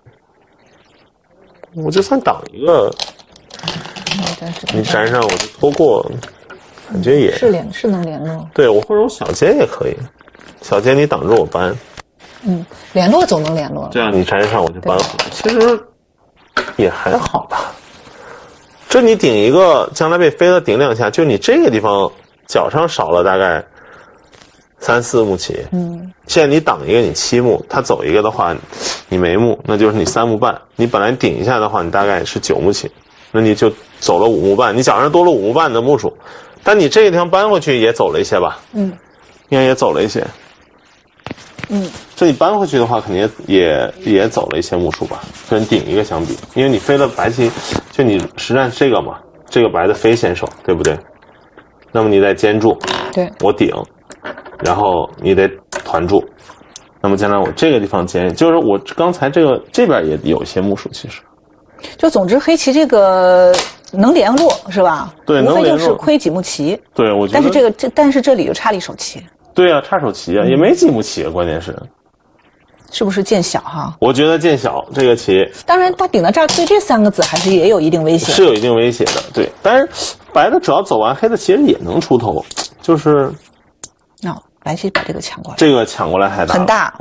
就算挡一个，你粘上我就拖过，感觉也是能联络。 对，或者我小尖也可以。小尖你挡住我搬， 联络总能联络了。 这样你粘上我就搬回来，其实也还好吧。这你顶一个，将来被飞了顶两下，就你这个地方脚上少了大概3、4目棋。现在你挡一个你7目，他走一个的话，你没目，那就是你3目半。你本来顶一下的话，你大概是9目棋，那你就走了5目半，你脚上多了5目半的目数，但你这个地方搬回去也走了一些吧？应该也走了一些。这你搬回去的话，肯定也走了一些目数吧，跟顶一个相比，因为你飞了白棋，就你实战这个嘛，这个白的飞先手，对不对？那么你再尖住， 对， 我顶，然后你得团住，那么将来我这个地方尖，就是我刚才这边也有一些目数，其实。 就总之黑棋这个能联络是吧？ 对， 无非就是亏几目棋。 对，我觉得。 但是这里就差了一手棋。 对啊，差手棋啊，也没几目棋啊，关键是不是见小哈？ 我觉得见小这个棋， 当然他顶到这儿，对这3个子还是也有一定威胁， 是有一定威胁的。对，但是白的只要走完，黑的其实也能出头，就是白棋把这个抢过来， 这个抢过来还大很大。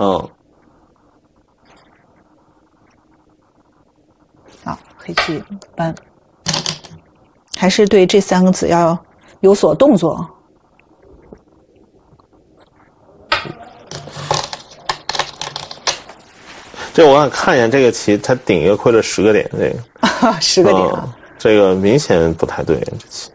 黑棋搬，还是对这3个子要有所动作。 这我想看一眼这个棋，它顶一个亏了10个点，这个 10个点啊， 这个明显不太对，这棋。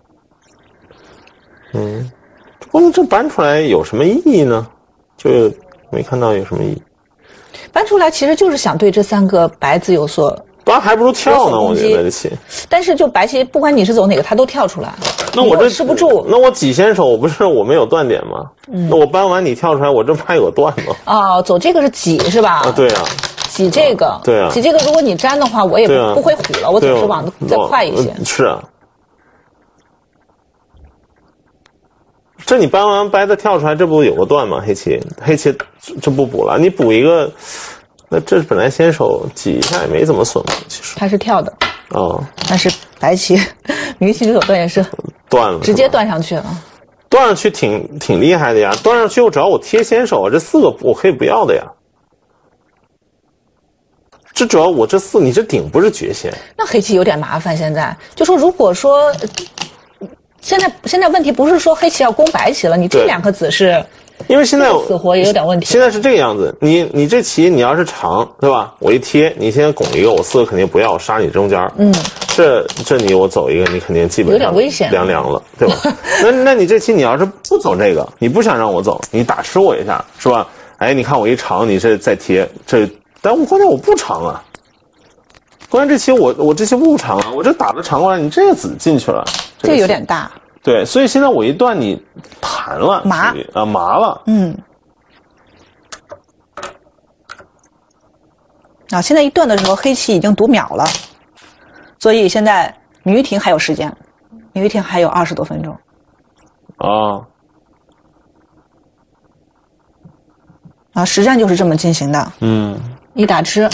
不过这搬出来有什么意义呢？就没看到有什么意义。 搬出来其实就是想对这3个白子有所。 搬还不如跳呢，我觉得这棋。 但是就白棋，不管你是走哪个，它都跳出来。 那我这吃不住。 那我挤先手，我没有断点吗？那我搬完你跳出来，我这不还有断吗？ 走这个是挤是吧？ 对啊。 挤这个， 对啊挤这个，如果你粘的话，我也对啊不会糊了，我总是往再快一些。 是啊。这你搬完白的跳出来，这不有个段吗？黑棋这不补了，你补一个，那这本来先手挤一下也没怎么损，其实。 它是跳的， 哦， 但是白棋明棋这手段也是断了， 直接断上去了。 断上去挺厉害的呀，断上去我只要我贴先手，这4个我可以不要的呀。这主要我这4，你这顶不是绝先。 那黑棋有点麻烦，现在就说如果说，现在问题不是说黑棋要攻白棋了，你这2个子是， 因为现在死活也有点问题。 现在是这个样子，你这棋你要是长，对吧？我一贴，你先拱一个，我4个肯定不要，我杀你中间。这你我走一个，你肯定基本上有点危险， 凉了，对吧？那你这棋你要是不走这个，你不想让我走，你打吃我一下，是吧？哎，你看我一长，你这再贴这。但我关键我不长啊，关键这棋我这棋不长啊，我这打的长过来，你这个子进去了， 这个有点大。 对，所以现在我一断你盘了， 麻啊麻了， 啊，现在一断的时候，黑棋已经读秒了，所以现在芈玉婷还有时间，芈玉婷还有20多分钟。啊，实战就是这么进行的。一打吃，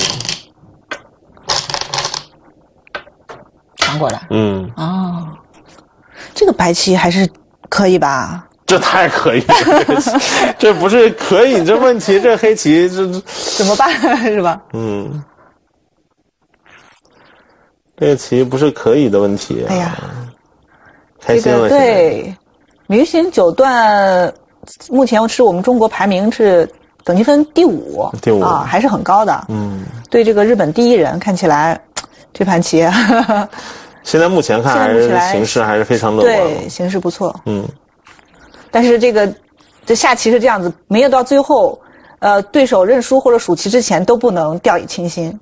传过来。这个白棋还是可以吧？ 这太可以了，这不是可以，这问题这黑棋这怎么办是吧？ 这个棋不是可以的问题。 哎呀， 开心了。 对，芈玉婷9段，目前是我们中国排名是等级分第5啊，还是很高的。对这个日本第1人，看起来这盘棋现在目前看还是形势还是非常乐观， 对，形势不错。但是这下棋是这样子，没有到最后，对手认输或者数棋之前都不能掉以轻心。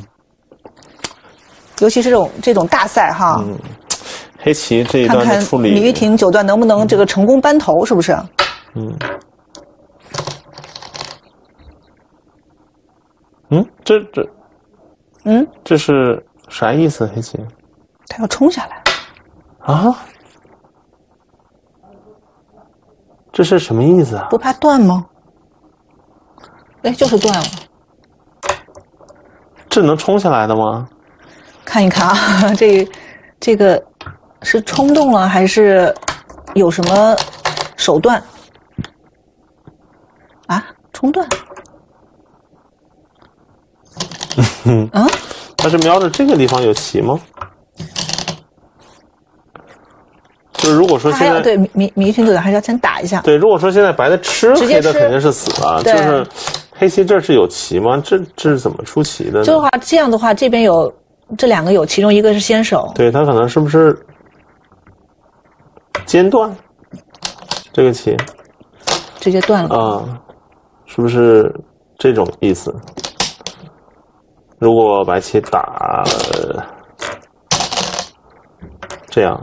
尤其是这种大赛哈。 黑棋这一段的处理， 看看芈玉婷9段能不能这个成功扳头，是不是？ 这是啥意思？黑棋他要冲下来啊？这是什么意思啊？ 不怕断吗？哎，就是断了。 这能冲下来的吗？ 看一看啊，这个是冲动了还是有什么手段？啊，冲断。 他是瞄着这个地方有棋吗？就是如果说现在对芈玉婷还是要先打一下。 对，如果说现在白的吃，黑的肯定是死了。就是黑棋这是有棋吗？这是怎么出棋的呢？ 这样的话，这边有这2个有，其中一个是先手。 对，他可能是不是间断这个棋？ 直接断了啊？是不是这种意思？如果白棋打这样，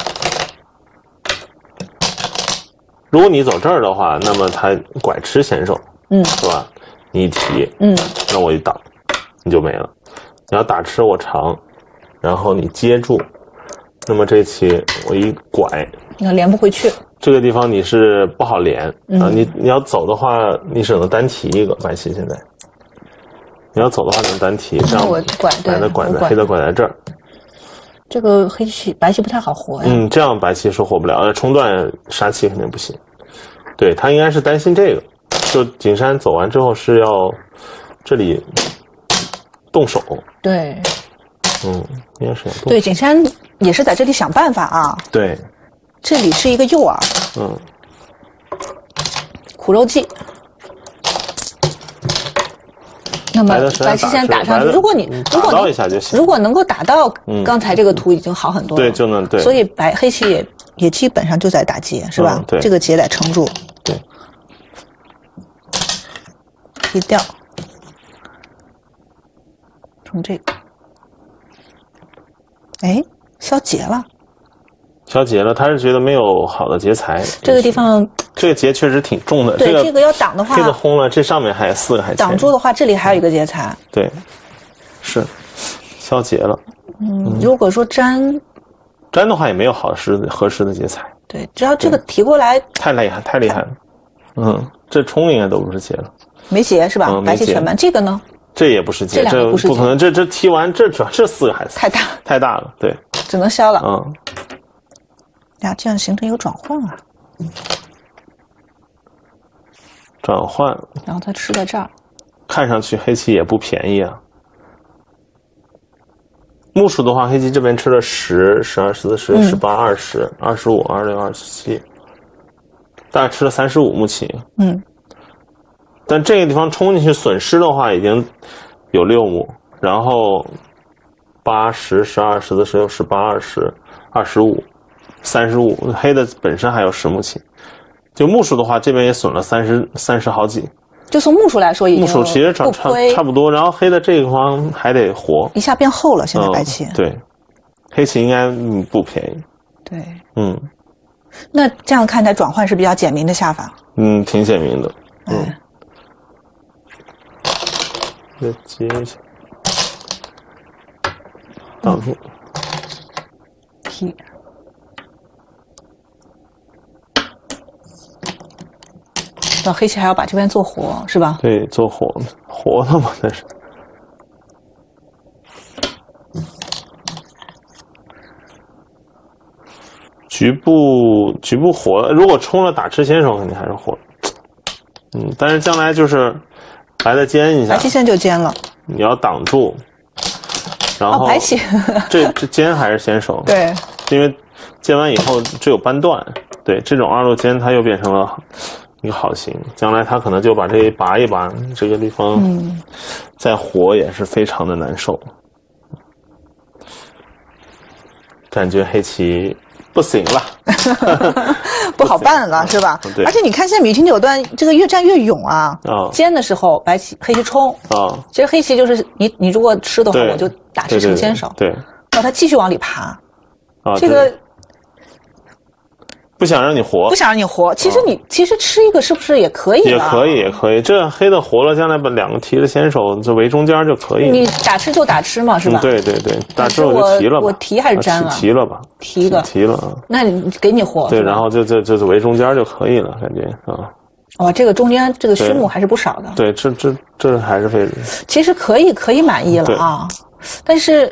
如果你走这儿的话，那么他拐吃先手，是吧？你一提，那我一挡，你就没了。你要打吃我长，然后你接住，那么这棋我一拐， 你连不回去。 这个地方你是不好连啊，你要走的话，你只能单提一个白棋现在。你要走的话，能单提，这样我拐， 白的拐在黑的拐在这儿。 这个白棋不太好活呀。 这样白棋是活不了，冲断杀棋肯定不行。对，他应该是担心这个，就景山走完之后是要这里动手。 对， 应该是要动手。 对，景山也是在这里想办法啊。 对， 这里是一个诱饵。苦肉计。那么白棋先打上去，如果能够打到刚才这个图已经好很多了， 对，就能对。 所以黑棋也基本上就在打劫，是吧？ 对， 这个劫得撑住。 对， 一掉，冲这个，哎，消劫了。 消结了，他是觉得没有好的劫财。 这个地方， 这个劫确实挺重的。 对，这个要挡的话， 黑的轰了，这上面还4个还挡住的话，这里还有一个劫财。 对，是消结了。 如果说粘的话，也没有合适的劫财。 对，只要这个提过来， 太厉害了。这冲应该都不是劫了， 没劫是吧？白棋全满。这个呢？ 这也不是劫， 这不可能。这提完，这主要这4个还太大了，对， 只能消了。呀，这样形成一个转换啊。 转换， 然后它吃在这儿， 看上去黑棋也不便宜啊。木数的话，黑棋这边吃了10、12、14、18、20、25、26、27，大概吃了35目棋。但这个地方冲进去损失的话，已经有6目，然后8、10、12、14、16、18、20、25、35，黑的本身还有10目棋。就目数的话，这边也损了30好几。 就从目数来说，已经目数其实差不多，然后黑的这个地方还得活， 一下变厚了。现在白棋， 对，黑棋应该不便宜。 对，那这样看起来转换是比较简明的下法。 挺简明的。再接一下，挡住， 提。那黑棋还要把这边做活，是吧？ 对，做活的嘛，那是。局部活，如果冲了打吃先手，肯定还是活。但是将来就是白的尖一下， 白棋现在就尖了， 你要挡住，然后白棋这尖还是先手， 对， 因为尖完以后只有扳断，对，这种2路尖它又变成了一个好形，将来他可能就把这拔一拔，这个地方再活也是非常的难受。感觉黑棋不行了， 不好办了，是吧？ 对。 而且你看现在米青九段这个越战越勇啊！尖的时候黑棋冲其实黑棋就是你如果吃的话，我就打吃成先手， 对， 然后他继续往里爬这个。 不想让你活， 其实其实吃一个是不是也可以？ 也可以。这黑的活了，将来把2个提了先手，就围中间就可以。 你打吃就打吃嘛，是吧？ 对，打吃我就提了吧。 我提还是粘了？ 提了吧， 提了。 那你给你活。 对，然后就围中间就可以了，感觉哇，这个中间这个虚目还是不少的。 对，这还是非。 其实可以满意了啊，但是。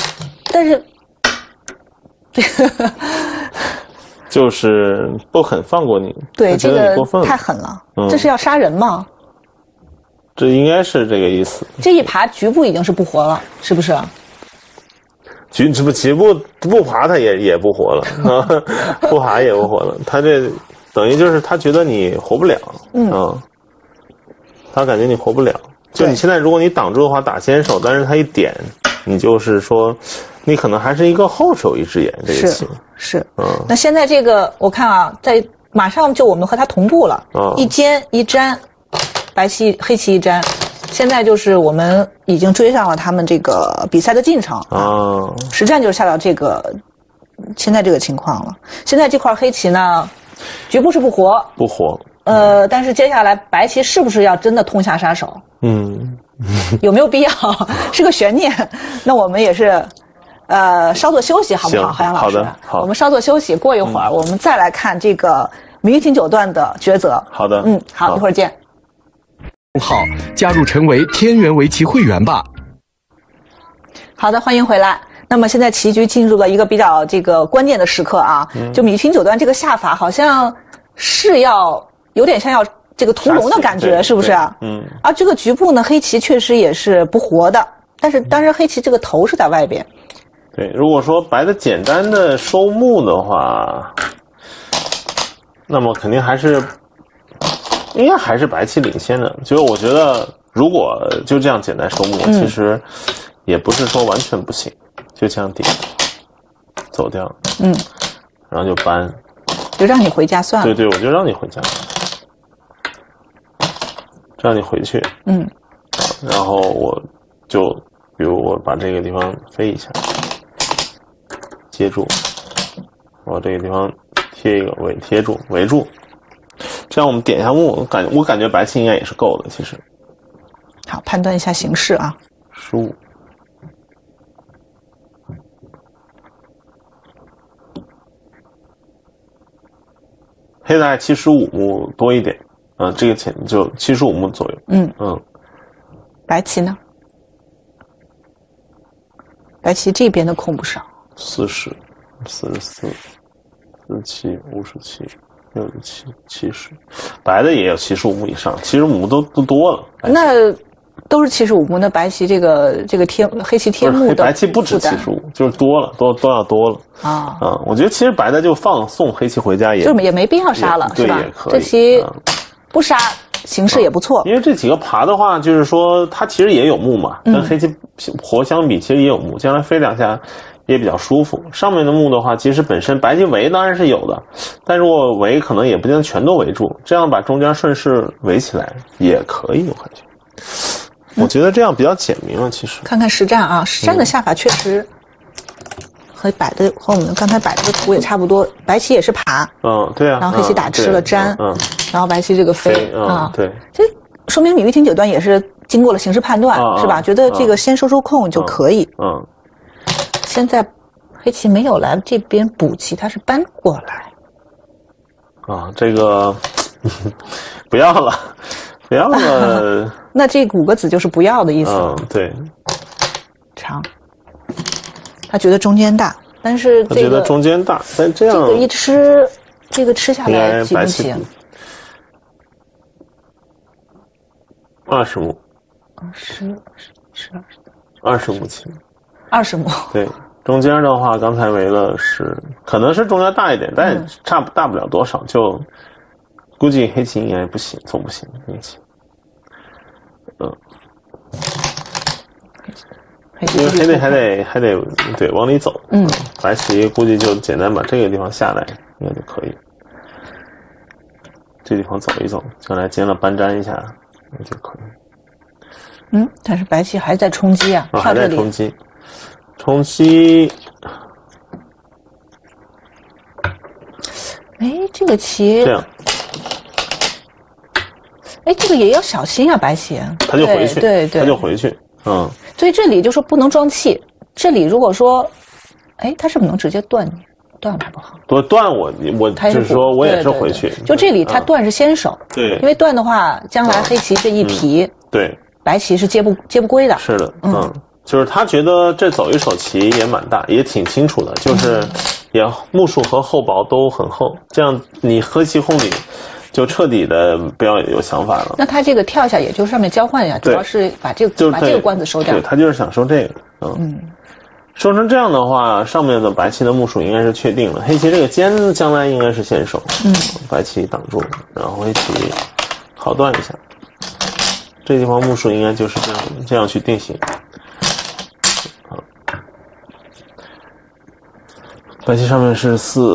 就是不肯放过你， 对，这个太狠了，这是要杀人吗？ 这应该是这个意思。 这一爬局部已经是不活了，是不是？ 局部不爬他也不活了，不爬也不活了。他这等于就是他觉得你活不了，他感觉你活不了。就你现在如果你挡住的话打先手，但是他一点，你就是说。你可能还是一个后手一只眼，这个棋是，那现在这个我看啊，在马上就我们和它同步了，一尖一粘，黑棋一粘，现在就是我们已经追上了他们这个比赛的进程实战就是下到这个现在这个情况了。现在这块黑棋呢，局部是不活，但是接下来白棋是不是要真的痛下杀手？有没有必要？是个悬念。那我们也是。稍作休息好不好？海洋老师，好，我们稍作休息，过一会儿我们再来看这个明清9段的抉择。 好的， 好，一会儿见。 好，加入成为天元围棋会员吧。 好的，欢迎回来。那么现在棋局进入了一个比较这个关键的时刻啊，就米清9段这个下法好像是要有点像要这个屠龙的感觉，是不是？而这个局部呢，黑棋确实也是不活的，但是当然黑棋这个头是在外边。 对，如果说白的简单的收目的话，那么肯定应该还是白棋领先的。就是我觉得，如果就这样简单收目，其实也不是说完全不行，就这样顶走掉，然后就搬， 就让你回家算了。 对，我就让你回家，让你回去，然后我就比如我把这个地方飞一下。接住， 往这个地方贴一个围住，这样我们点一下目，我感觉白棋应该也是够的，其实。 好，判断一下形势啊。 15。黑的还75目多一点，这个钱就75目左右。 白棋呢？白棋这边的空不少 ，40、44、47、57、67、70，白的也有75目以上，75目都多了。 那都是75目，那白棋这个黑棋贴目的白棋不止75，就是多了，都要多了啊。 我觉得其实白的就送黑棋回家也没必要杀了，是吧？ 也可以。 这棋不杀，形势也不错。 因为这几个爬的话，就是说它其实也有目嘛，跟黑棋活相比，其实也有目，将来飞两下也比较舒服。上面的目的话，其实本身白棋围当然是有的，但如果围可能也不一定全都围住，这样把中间顺势围起来也可以，我感觉。我觉得这样比较简明了，其实。 看看实战啊，实战的下法确实和我们刚才摆这个图也差不多，白棋也是爬， 对啊， 然后黑棋打吃了粘，然后白棋这个飞啊， 对， 这说明李玉婷九段也是经过了形势判断，是吧？觉得这个先收空就可以。现在黑棋没有来这边补棋，他是搬过来。 这个不要了。不要了， 那这5个子就是不要的意思。 对， 长，他觉得中间大，但是他觉得中间大，但这样这个一吃，这个吃下来行不行 ？20目，20目棋 ，20目。 对，中间的话，刚才围了可能是中间大一点，但也大不了多少，就。估计黑棋应该不行，总不行黑棋。因为黑的还得对往里走。白棋估计就简单把这个地方下来，应该就可以。这地方走一走，将来尖了搬粘一下，那就可以。 但是白棋还在冲击啊， 还在冲击。 这个棋这样。 这个也要小心啊，白棋。 他就回去， 对， 他就回去， 所以这里就说不能装气。这里如果说，他是不是能直接断你？断了还不好。 断我就是说我也是回去。 就这里他断是先手， 对， 因为断的话，将来黑棋这一皮， 对， 白棋是接不归的。 是的，就是他觉得这走一手棋也蛮大，也挺清楚的，就是也目数和厚薄都很厚，这样你黑棋控里。就彻底的不要有想法了。 那他这个跳下，也就是上面交换呀，主要是把这个官子收掉。 对，他就是想收这个。收成这样的话，上面的白棋的目数应该是确定了。黑棋这个尖将来应该是先手。白棋挡住，然后黑棋好断一下。这地方目数应该就是这样去定型。白棋上面是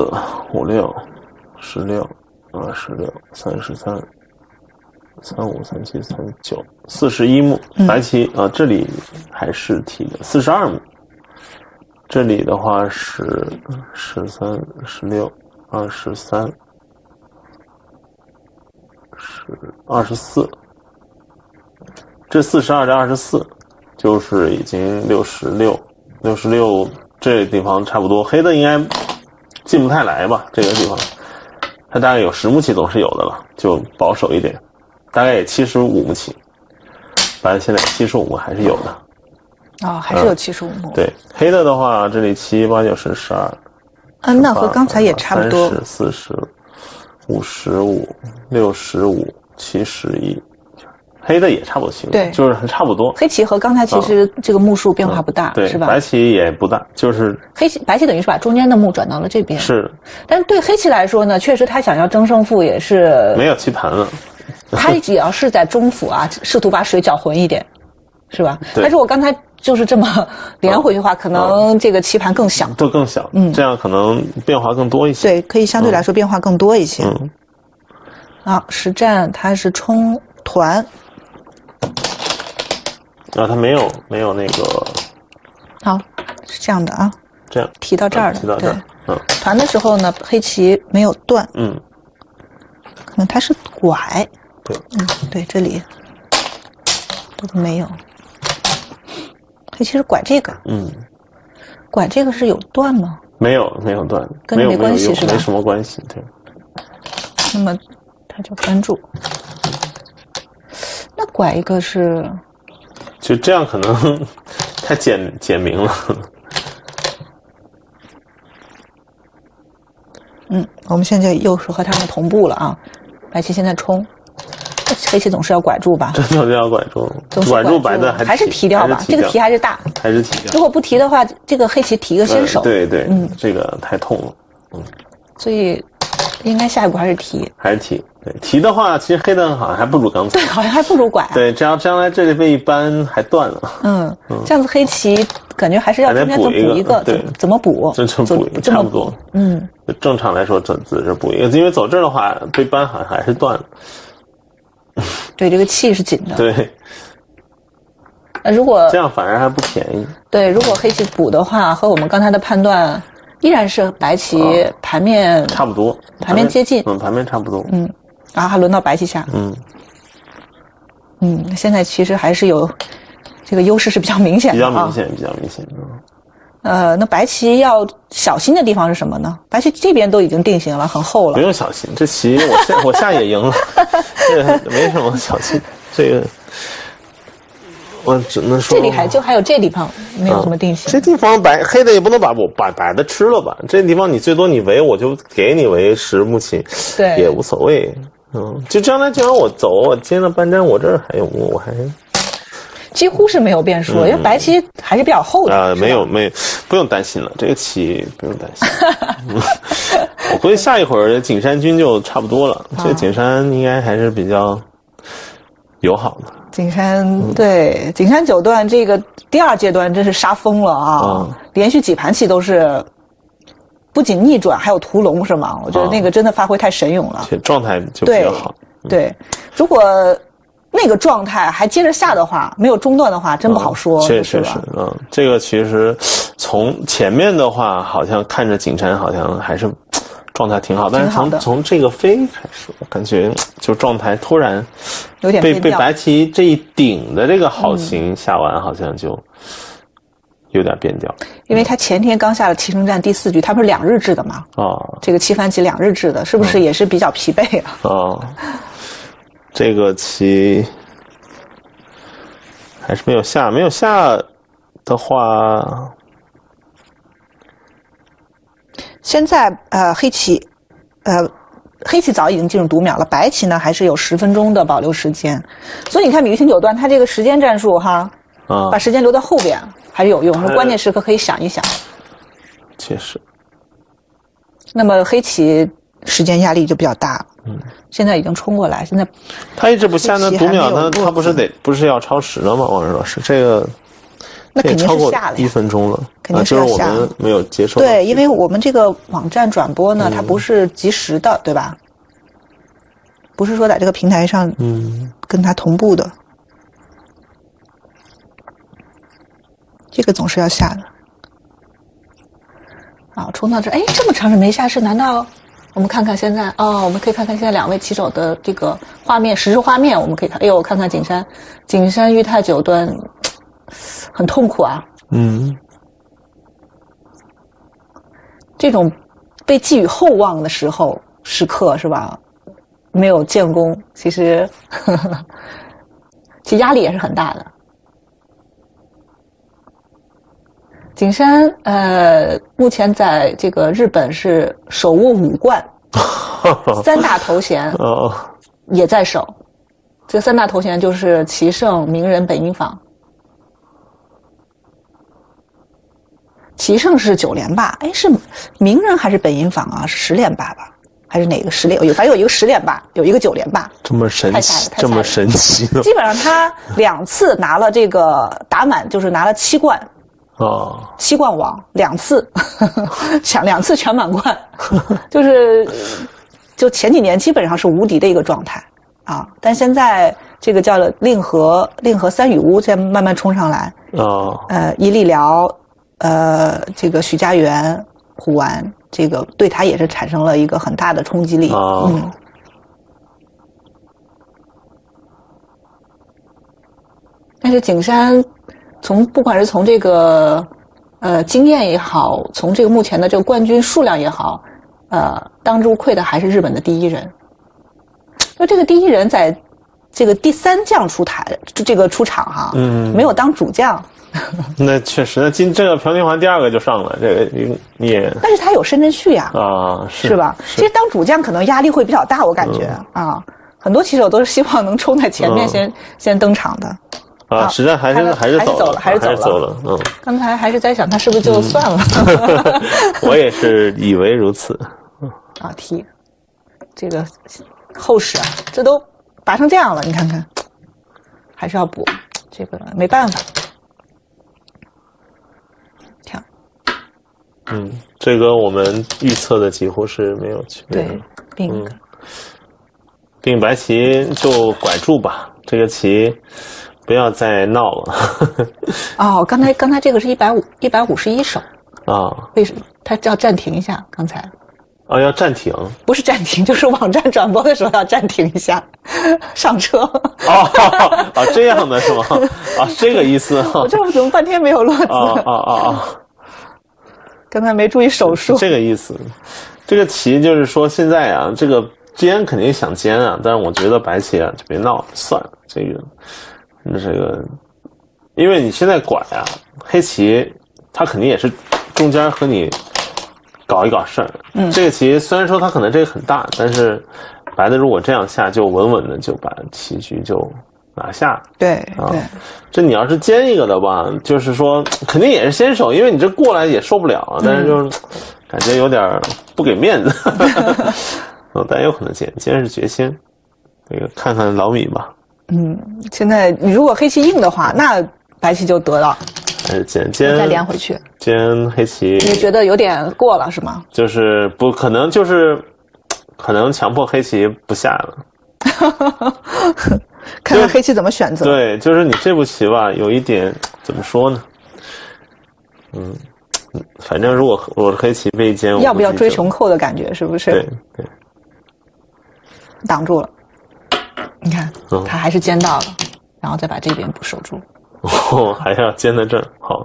4、5、6、16。26、33、35、37、39、41目，白棋这里还是提的42目，这里的话是13、16、23、24，这42这24就是已经66，这地方差不多，黑的应该进不太来吧，这个地方。它大概有10目棋总是有的了，就保守一点，大概也75目棋。白的现在75目还是有的。 还是有75目。 对，黑的话，这里7、8、9、10、12。 那和刚才也差不多。 30、40、55、65、71。黑的也差不多行， 对， 就是很差不多。 黑棋和刚才其实这个目数变化不大， 对， 是吧？ 白棋也不大，就是白棋等于是把中间的目转到了这边。 是， 但是对黑棋来说呢，确实他想要争胜负也是没有棋盘了。 他只要是在中府啊，试图把水搅浑一点，是吧？但是我刚才就是这么连回去的话，可能这个棋盘更小， 就更小，这样可能变化更多一些。 对，可以相对来说变化更多一些。实战它是冲团。 他没有那个， 好，是这样的啊， 这样提到这儿了， 提到这儿， 团的时候呢，黑棋没有断，可能它是拐， 对， 对，这里都没有，黑棋是拐这个，拐这个是有断吗？ 没有断， 跟你没关系是吧？ 没什么关系，对。 那么他就关注，那拐一个是， 就这样可能太简明了。 我们现在又是和他们同步了啊！白棋现在冲，黑棋总是要拐住吧？ 这总是要拐住， 拐住白的还是提掉吧？这个提还是大， 还是提掉。 如果不提的话，这个黑棋提一个先手。 对，这个太痛了。 所以应该下一步还是提。 还是提。对，提的话，其实黑的好像还不如刚才。 对，好像还不如拐。 对，只要将来这里被一扳，还断了。 这样子黑棋感觉还是要中间补一个， 对， 怎么补？ 这补差不多。正常来说，只是补一个，因为走这儿的话，被扳好像还是断了。 对，这个气是紧的。 对。 如果这样反而还不便宜。对， 如果黑棋补的话，和我们刚才的判断依然是白棋盘面差不多， 盘面接近。 盘面差不多。 然后还轮到白棋下。现在其实还是有这个优势是比较明显的， 比较明显。 那白棋要小心的地方是什么呢？白棋这边都已经定型了，很厚了。 不用小心，这棋我下也赢了，这没什么小心。这个我只能说， 这里还有这地方没有什么定型。 这地方黑的也不能把白的吃了吧？这地方你最多你围，我就给你围10目棋， 对， 也无所谓。就将来既然我走，我接了半粘，我这儿还有我还。 几乎是没有变数，因为白棋还是比较厚的。 没有，不用担心了，这个棋不用担心。我估计下一会儿景山君就差不多了，这个景山应该还是比较友好的。 景山对景山9段这个第2阶段真是杀疯了啊！连续几盘棋都是不仅逆转，还有屠龙是吗？我觉得那个真的发挥太神勇了， 状态就比较好。 对，如果那个状态还接着下的话，没有中断的话，真不好说。 确实，这个其实从前面的话，好像看着景山好像还是状态挺好，但是从这个飞开始，我感觉就状态突然有点被白棋这一顶的这个好形下完，好像就有点变调。 因为他前天刚下了棋圣战第4局，他不是2日制的嘛？这个棋番棋2日制的，是不是也是比较疲惫啊？ 这个棋还是没有下的话， 现在黑棋早已经进入读秒了，白棋呢还是有10分钟的保留时间，所以你看米玉清9段，它这个时间战术把时间留在后边还是有用，关键时刻可以想一想。 确实。 那么黑棋时间压力就比较大了。现在已经冲过来，现在他一直不下那读秒，他不是要超时了吗？王仁老师，这个那肯定是下了 1分钟了， 肯定是要下。 就是我们没有接受。 对，因为我们这个网站转播呢，它不是即时的，对吧？不是说在这个平台上，跟它同步的。这个总是要下的。冲到这，这么长是没下，是难道？我们看看现在我们可以看看现在2位棋手的这个画面，实时画面，我们可以看。我看看景山裕太9段，很痛苦啊。这种被寄予厚望的时刻是吧？没有建功，其实压力也是很大的。景山目前在这个日本是手握5冠，3大头衔也在手。这3大头衔就是棋圣、名人、本因坊。棋圣是9连霸，是名人还是本因坊啊？是10连霸吧？还是哪个10连？反正有一个10连霸，有一个9连霸。 这么神奇，这么神奇呢？ 基本上他2次拿了这个打满，就是拿了7冠。7冠王2次抢2次全满贯，就前几年基本上是无敌的一个状态但现在这个叫令和3羽乌在慢慢冲上来伊利辽这个许家园、虎丸这个对他也是产生了一个很大的冲击力。 但是景山不管是从这个经验也好，从这个目前的这个冠军数量也好，当之无愧的还是日本的第一人。就这个第一人在这个第3将出场哈，没有当主将。 那确实，那这个朴廷桓第2个就上了，这个你也。 但是他有申真旭呀，是吧？ 是其实当主将可能压力会比较大，我感觉啊，很多棋手都是希望能冲在前面先登场的。 实在还是走了。 刚才还是在想他是不是就算了。 我也是以为如此。 踢这个厚实啊，这都拔成这样了，你看看，还是要补，这个没办法。 这个我们预测的几乎是没有区别的。 对， 并白棋就拐住吧，这个棋不要再闹了。 刚才这个是151手为什么他要暂停一下？刚才要暂停， 不是暂停，就是网站转播的时候要暂停一下，上车。 这样的是吗？这个意思。 我这怎么半天没有落字？刚才没注意手数。 这个意思。这个棋就是说现在啊，这个尖肯定想尖啊，但是我觉得白棋啊就别闹了，算了，这个，因为你现在拐啊，黑棋它肯定也是中间和你搞一搞事儿。这个棋虽然说它可能这个很大，但是白的如果这样下，就稳稳的就把棋局就拿下。 对。 这你要是尖一个的吧，就是说肯定也是先手，因为你这过来也受不了，但是就是感觉有点不给面子。但有可能尖是绝先。这个看看老米吧。 现在你如果黑棋硬的话，那白棋就得到。 还是尖再连回去。 尖黑棋。 你觉得有点过了是吗？ 就是不可能，可能强迫黑棋不下了。 看看黑棋怎么选择。 对，就是你这步棋吧，有一点怎么说呢？反正如果我的黑棋被尖， 要不要追穷寇的感觉是不是？ 对。 挡住了，你看，他还是尖到了，然后再把这边补守住。 还要尖在这儿，好。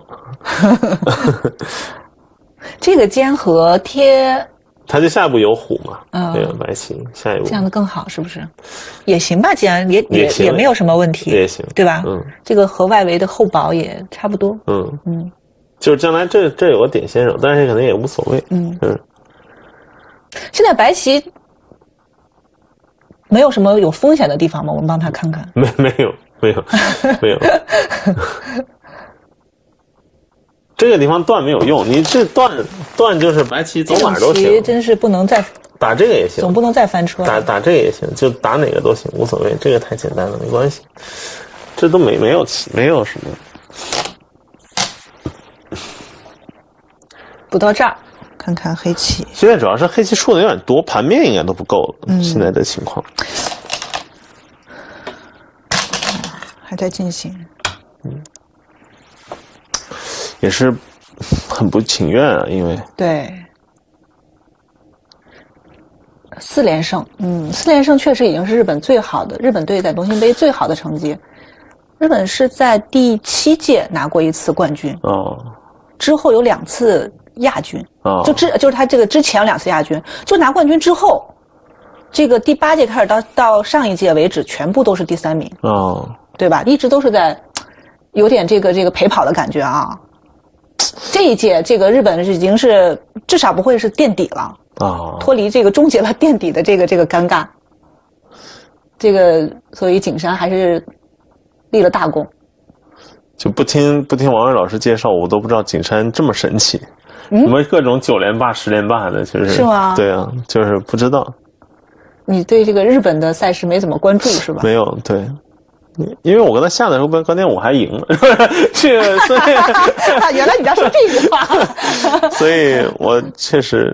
这个尖和贴， 他就下一步有虎嘛，这个白棋下一步这样的更好，是不是？也行吧，既然也没有什么问题， 也行， 对吧？这个和外围的厚薄也差不多。 就是将来这有个点先手，但是可能也无所谓。 现在白棋没有什么有风险的地方吗？我们帮他看看。 没有。这个地方断没有用，你这断就是白棋走哪儿都行。 这真是不能再打这个也行， 总不能再翻车。 打这个也行，就打哪个都行，无所谓。这个太简单了，没关系。这都没有什么。 补到这儿，看看黑棋。 现在主要是黑棋出的有点多，盘面应该都不够了。现在的情况还在进行。 也是很不情愿啊，因为对4连胜，4连胜确实已经是日本最好的，日本队在东京杯最好的成绩。日本是在第7届拿过1次冠军，之后有2次亚军，就是他这个之前有2次亚军，就拿冠军之后，这个第8届开始到上一届为止，全部都是第3名，对吧？一直都是在有点这个陪跑的感觉啊。这一届这个日本已经是至少不会是垫底了脱离这个终结了垫底的这个尴尬。这个所以景山还是立了大功。 就不听王瑞老师介绍，我都不知道景山这么神奇。什么各种9连霸、10连霸的，是吗？ 对啊，就是不知道。 你对这个日本的赛事没怎么关注是吧？ 没有，对。因为我跟他下的时候，关键我还赢了，所以原来你要说这句话， 所以我确实，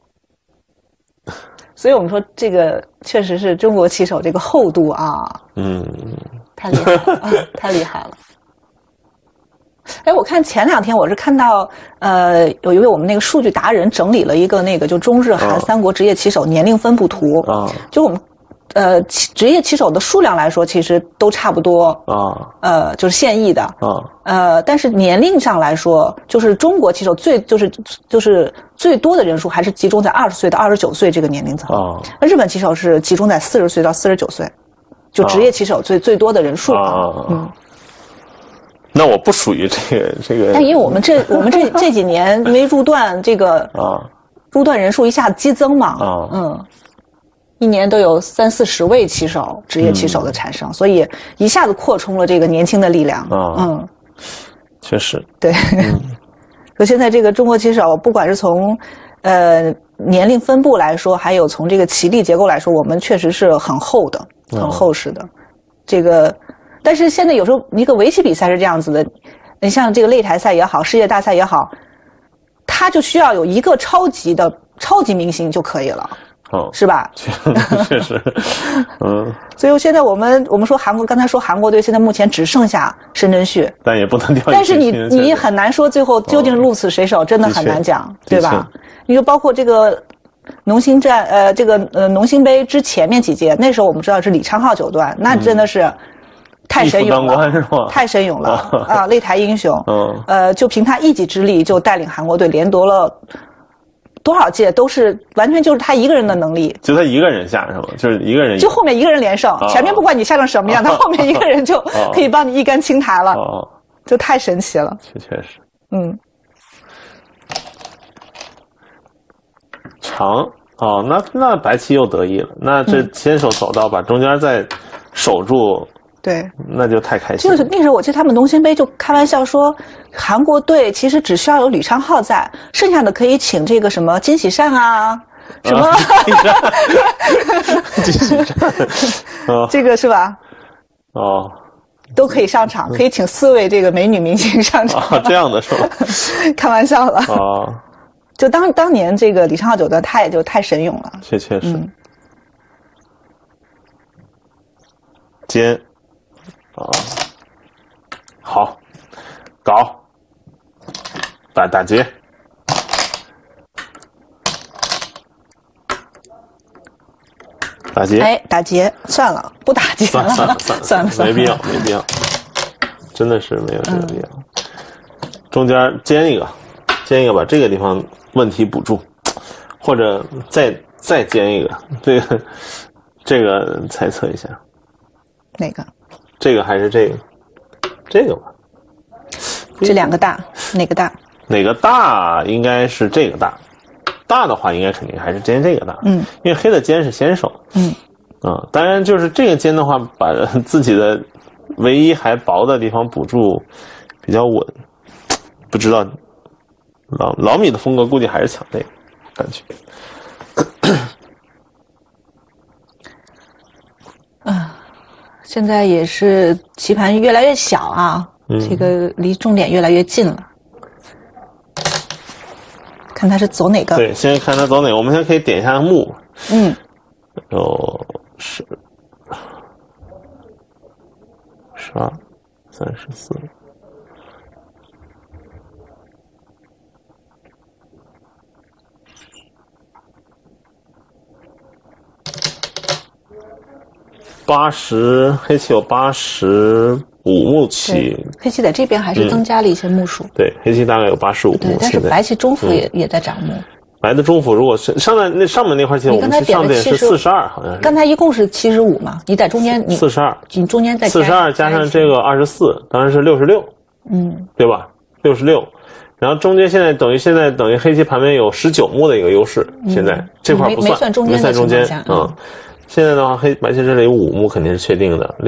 所以我们说这个确实是中国棋手这个厚度啊，太厉害了，太厉害了。 哎，我看前2天我是看到，有一位我们那个数据达人整理了一个那个就中日韩3国职业棋手年龄分布图啊，就我们职业棋手的数量来说，其实都差不多啊，就是现役的啊，但是年龄上来说，就是中国棋手就是最多的人数还是集中在20岁到29岁这个年龄层啊，日本棋手是集中在40岁到49岁，就职业棋手最多的人数啊。 那我不属于这个， 但因为我们这几年因为入段这个入段人数一下子激增嘛一年都有30-40位棋手职业棋手的产生，所以一下子扩充了这个年轻的力量确实对。所以现在这个中国棋手不管是从年龄分布来说，还有从这个棋力结构来说，我们确实是很厚的很厚实的这个。但是现在有时候一个围棋比赛是这样子的，你像这个擂台赛也好，世界大赛也好，它就需要有一个超级明星就可以了，是吧？ 确实， 所以现在我们说韩国，刚才说韩国队现在目前只剩下申真谞， 但也不能掉。 但是你很难说最后究竟鹿死谁手，真的很难讲，对吧？你说包括这个农心战，这个农心杯之前面几届，那时候我们知道是李昌镐9段，那真的是。太神勇了，太神勇了啊！擂台英雄，就凭他一己之力就带领韩国队连夺了多少届，都是完全就是他一个人的能力。 就他一个人下是吗？就是一个人， 就后面一个人连胜，前面不管你下成什么样，他后面一个人就可以帮你一杆清台了，就太神奇了。 确实，长那白棋又得意了，那这先手走到把中间再守住。 对， 那就太开心了。 就是那时候，我记得他们农心杯就开玩笑说，韩国队其实只需要有吕昌镐在，剩下的可以请这个什么金喜善啊，什么金喜善， 这个是吧？都可以上场，可以请4位这个美女明星上场。 这样的是吧？ 开玩笑了。就当年这个李昌镐9段太神勇了。 确实。尖。好，搞，打劫，打劫， 哎，打劫，算了，不打劫了，算了， 没必要，真的是没有这个必要。中间尖一个，把这个地方问题补住，或者再尖一个，这个猜测一下， 哪个？ 这个还是这个吧？ 这2个大，哪个大？ 哪个大？应该是这个大。大的话，应该肯定还是尖这个大。因为黑的尖是先手。当然就是这个尖的话，把自己的唯一还薄的地方补住，比较稳。不知道老米的风格估计还是抢这个感觉。 现在也是棋盘越来越小啊，这个离重点越来越近了。看他是走哪个？ 对，先看他走哪个。我们现在可以点一下目。有12、34。80，黑棋有85目棋。 黑棋在这边还是增加了一些目数。 对，黑棋大概有85目。 对，但是白棋中府也在涨目。 白的中府如果是上面那块棋，我们上点是42，好像是。 刚才一共是75嘛？你在中间你 42， 你中间再 42加上这个24，当然是66。对吧？66。然后中间现在等于黑棋盘面有19目的一个优势，现在这块不算， 没算中间。 现在的话，白棋这里有5目肯定是确定的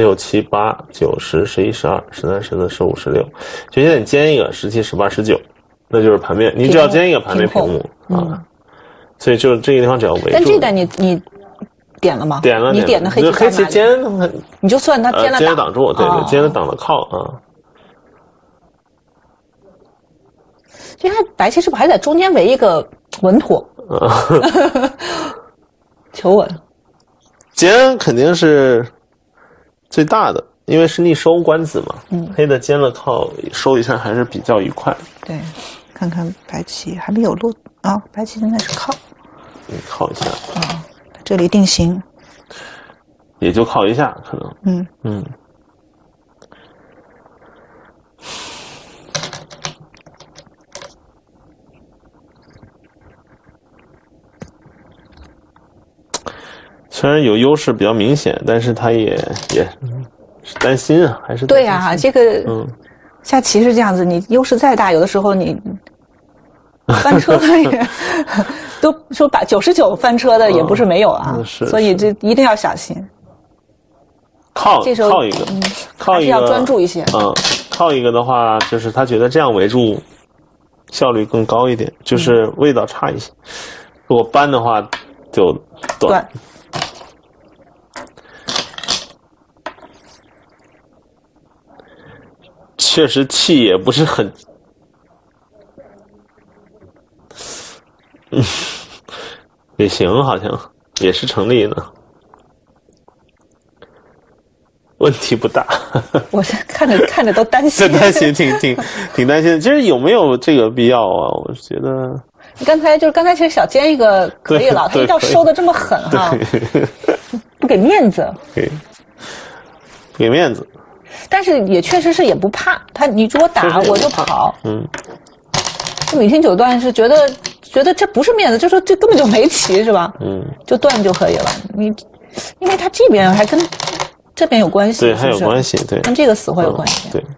，6、7、8、9、10、11、12、13、14、15、16。就现在你尖一个17、18、19，那就是盘面，你只要尖一个盘面平目所以就是这个地方只要围住。 但这代你点了吗？ 点了， 你点的黑棋尖， 你就算它尖了尖挡住，对，尖了挡了靠这看白棋是不是还在中间围一个稳妥？求稳。 尖肯定是最大的， 因为是逆收官子嘛，黑的尖了靠收一下还是比较愉快。 对，看看白棋还没有落啊，白棋现在是靠， 靠一下啊，这里定型， 也就靠一下可能，虽然有优势比较明显，但是他也是担心啊，还是对呀，这个下棋是这样子，你优势再大，有的时候你翻车了也都说把99翻车的也不是没有啊，所以这一定要小心。 靠一个，靠一个还是要专注一些。 靠一个的话，就是他觉得这样围住效率更高一点，就是味道差一些。如果搬的话就断。确实气也不是很，也行，好像也是成立的，问题不大。 我看着都担心， 担心，挺担心的。其实有没有这个必要啊？我觉得刚才其实小尖一个可以了，他一定要收的这么狠哈，不给面子， 不给面子。 但是也确实是也不怕他，你如果打我就跑。米听九段是觉得这不是面子，就说这根本就没棋是吧？就断就可以了。你因为他这边还跟这边有关系， 对，还有关系，对， 跟这个死活有关系。 对，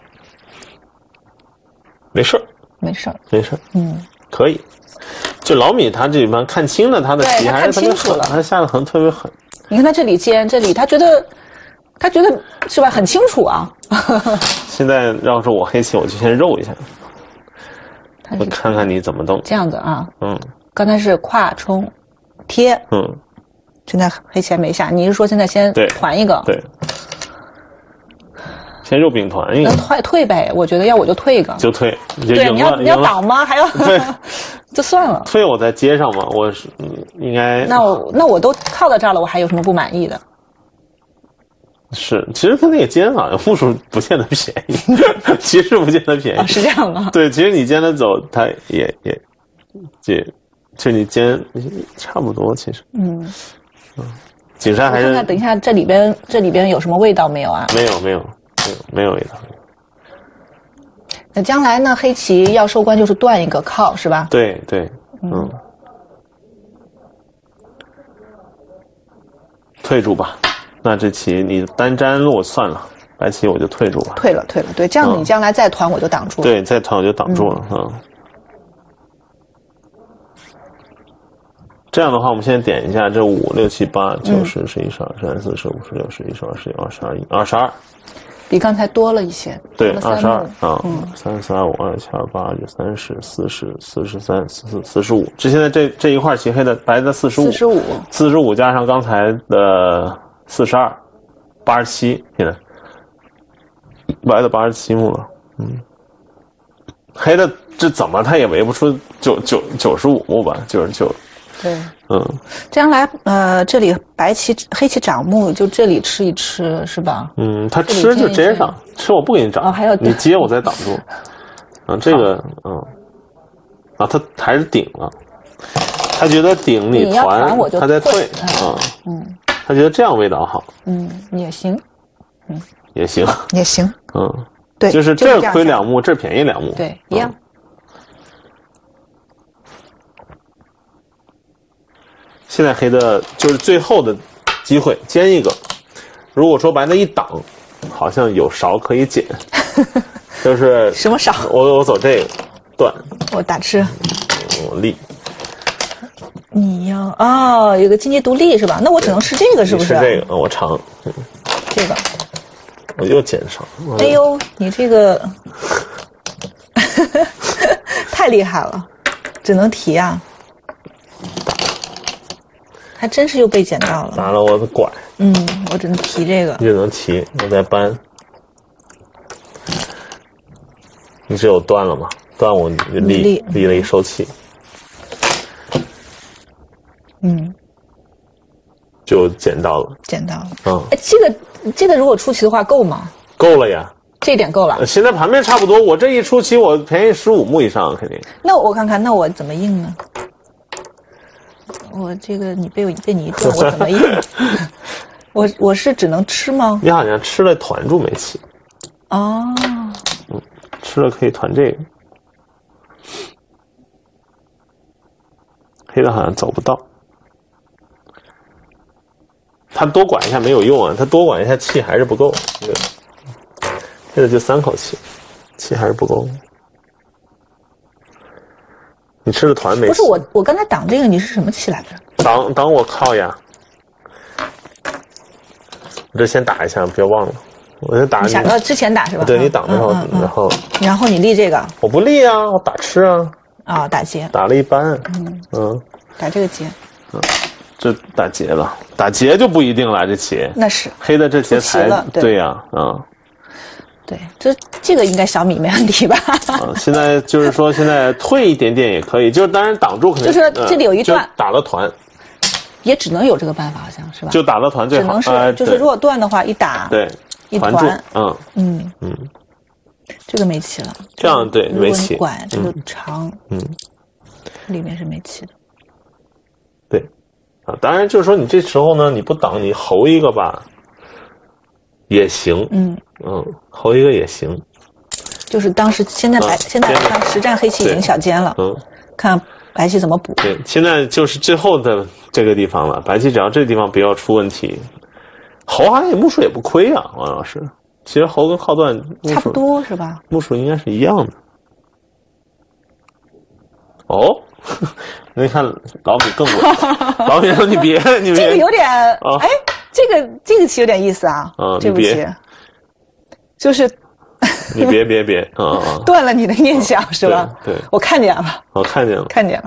没事可以。就老米他这一般看清了他的棋，还是特别狠，他下的很特别狠。 你看他这里尖，这里他觉得是吧，很清楚啊。 现在要是我黑棋，我就先肉一下，我看看你怎么动。 这样子啊，刚才是跨冲贴，现在黑棋还没下，你是说现在先团一个？ 对，先肉饼团一个。 退呗，我觉得要我就退一个。 就退， 对，你要挡吗？还要对， 就算了。 退我再接上嘛，我是应该。 那我都靠到这儿了，我还有什么不满意的？ 是，其实他那个尖啊，目数不见得便宜，其实不见得便宜。 是这样吗？ 对，其实你尖的走，它也，就你尖差不多，其实。景山还是。 等一下，这里边有什么味道没有啊？ 没有味道。 那将来呢？黑棋要收官就是断一个靠，是吧？ 对，退住吧。那这棋你单粘落算了，白棋我就退住吧。 退了，对，这样你将来再团我就挡住了。 对，再团我就挡住了。这样的话，我们现在点一下这5、6、7、8、9、10、11、12、13、14、15、16、17、18、19、20、21、22， 比刚才多了一些。 对，22啊，3、4、2、5、2、7、2、8、9、30、40、43、44、45。这现在这一块棋黑的白的45加上刚才的42、87，现在白的87目了。黑的这怎么他也围不出95目吧？99。 对，将来这里黑棋长目，就这里吃一吃是吧？ 他吃就接上，吃我不给你长， 还要你接我再挡住。这个他还是顶了，他觉得顶你团，他再退他觉得这样味道好。 也行， 也行， 对， 就是这亏2目，这便宜2目， 对，一样。 现在黑的就是最后的机会，尖一个。如果说白的一挡，好像有勺可以捡，就是什么勺？ 我走这个断， 我打吃， 我立。 你要有个金鸡独立是吧？那我只能吃这个是不是？ 吃这个，我尝。 这个， 我又捡勺。 哎呦，你这个太厉害了，只能提啊。还真是又被捡到了， 拿了我的拐。 我只能提这个， 你只能提，我再搬。你只有断了嘛？断我你就立了一收气。 就捡到了。 捡到了。 嗯， 这个如果出奇的话够吗？ 够了呀。 这一点够了。 现在盘面差不多，我这一出棋我便宜15目以上肯定。 那我看看，那我怎么应呢？我这个你被你一断，我怎么应？我是只能吃吗？ 你好像吃了团住没棋。 哦。 吃了可以团这个。黑的好像走不到。他多管一下没有用啊，他多管一下气还是不够。黑的就3口气，气还是不够。你吃了团没？ 不是我刚才挡这个，你是什么气来着？ 挡我靠呀！我这先打一下，别忘了。我先打你。 想到之前打是吧？ 对，你挡的时候， 然后你立这个。 我不立啊，我打吃啊。 啊，打劫。 打了一般。 打这个劫。 这打劫了，打劫就不一定了，这棋。 那是。 黑的这劫才对呀， 对，这个应该小米没问题吧？ 现在就是说，现在退一点点也可以，就是当然挡住肯定。 就是这里有一段打了团， 也只能有这个办法，好像是吧？ 就打了团最好。 只能是就是如果断的话，一打对一团，这个没棋了。 这样对没棋。 管这个长，里面是没棋的。 对，当然就是说你这时候呢，你不挡，你侯一个吧。也行，侯一个也行， 就是当时现在看实战黑棋已经小尖了，看白棋怎么补。 对，现在就是最后的这个地方了，白棋只要这个地方不要出问题，侯好像目数也不亏啊，王老师。其实侯跟浩段差不多是吧？ 目数应该是一样的。哦，那你看老米更稳，老米说你别， 这个有点哎。这个棋有点意思啊，这步棋，就是你别断了你的念想是吧？ 对， 我看见了， 看见了，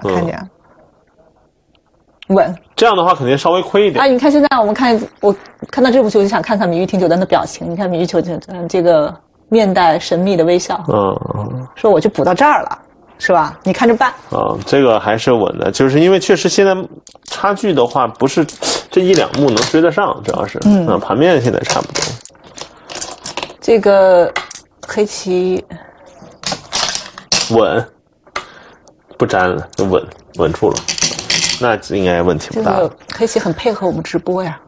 稳。 这样的话肯定稍微亏一点啊！你看现在我看到这步棋，我就想看看米玉廷九段的表情。你看米玉廷九段这个面带神秘的微笑，说我就补到这儿了。是吧？你看着办这个还是稳的，就是因为确实现在差距的话，不是这1-2目能追得上，主要是盘面现在差不多。 这个黑棋稳，不粘了，就稳住了，那应该问题不大。 这个黑棋很配合我们直播呀。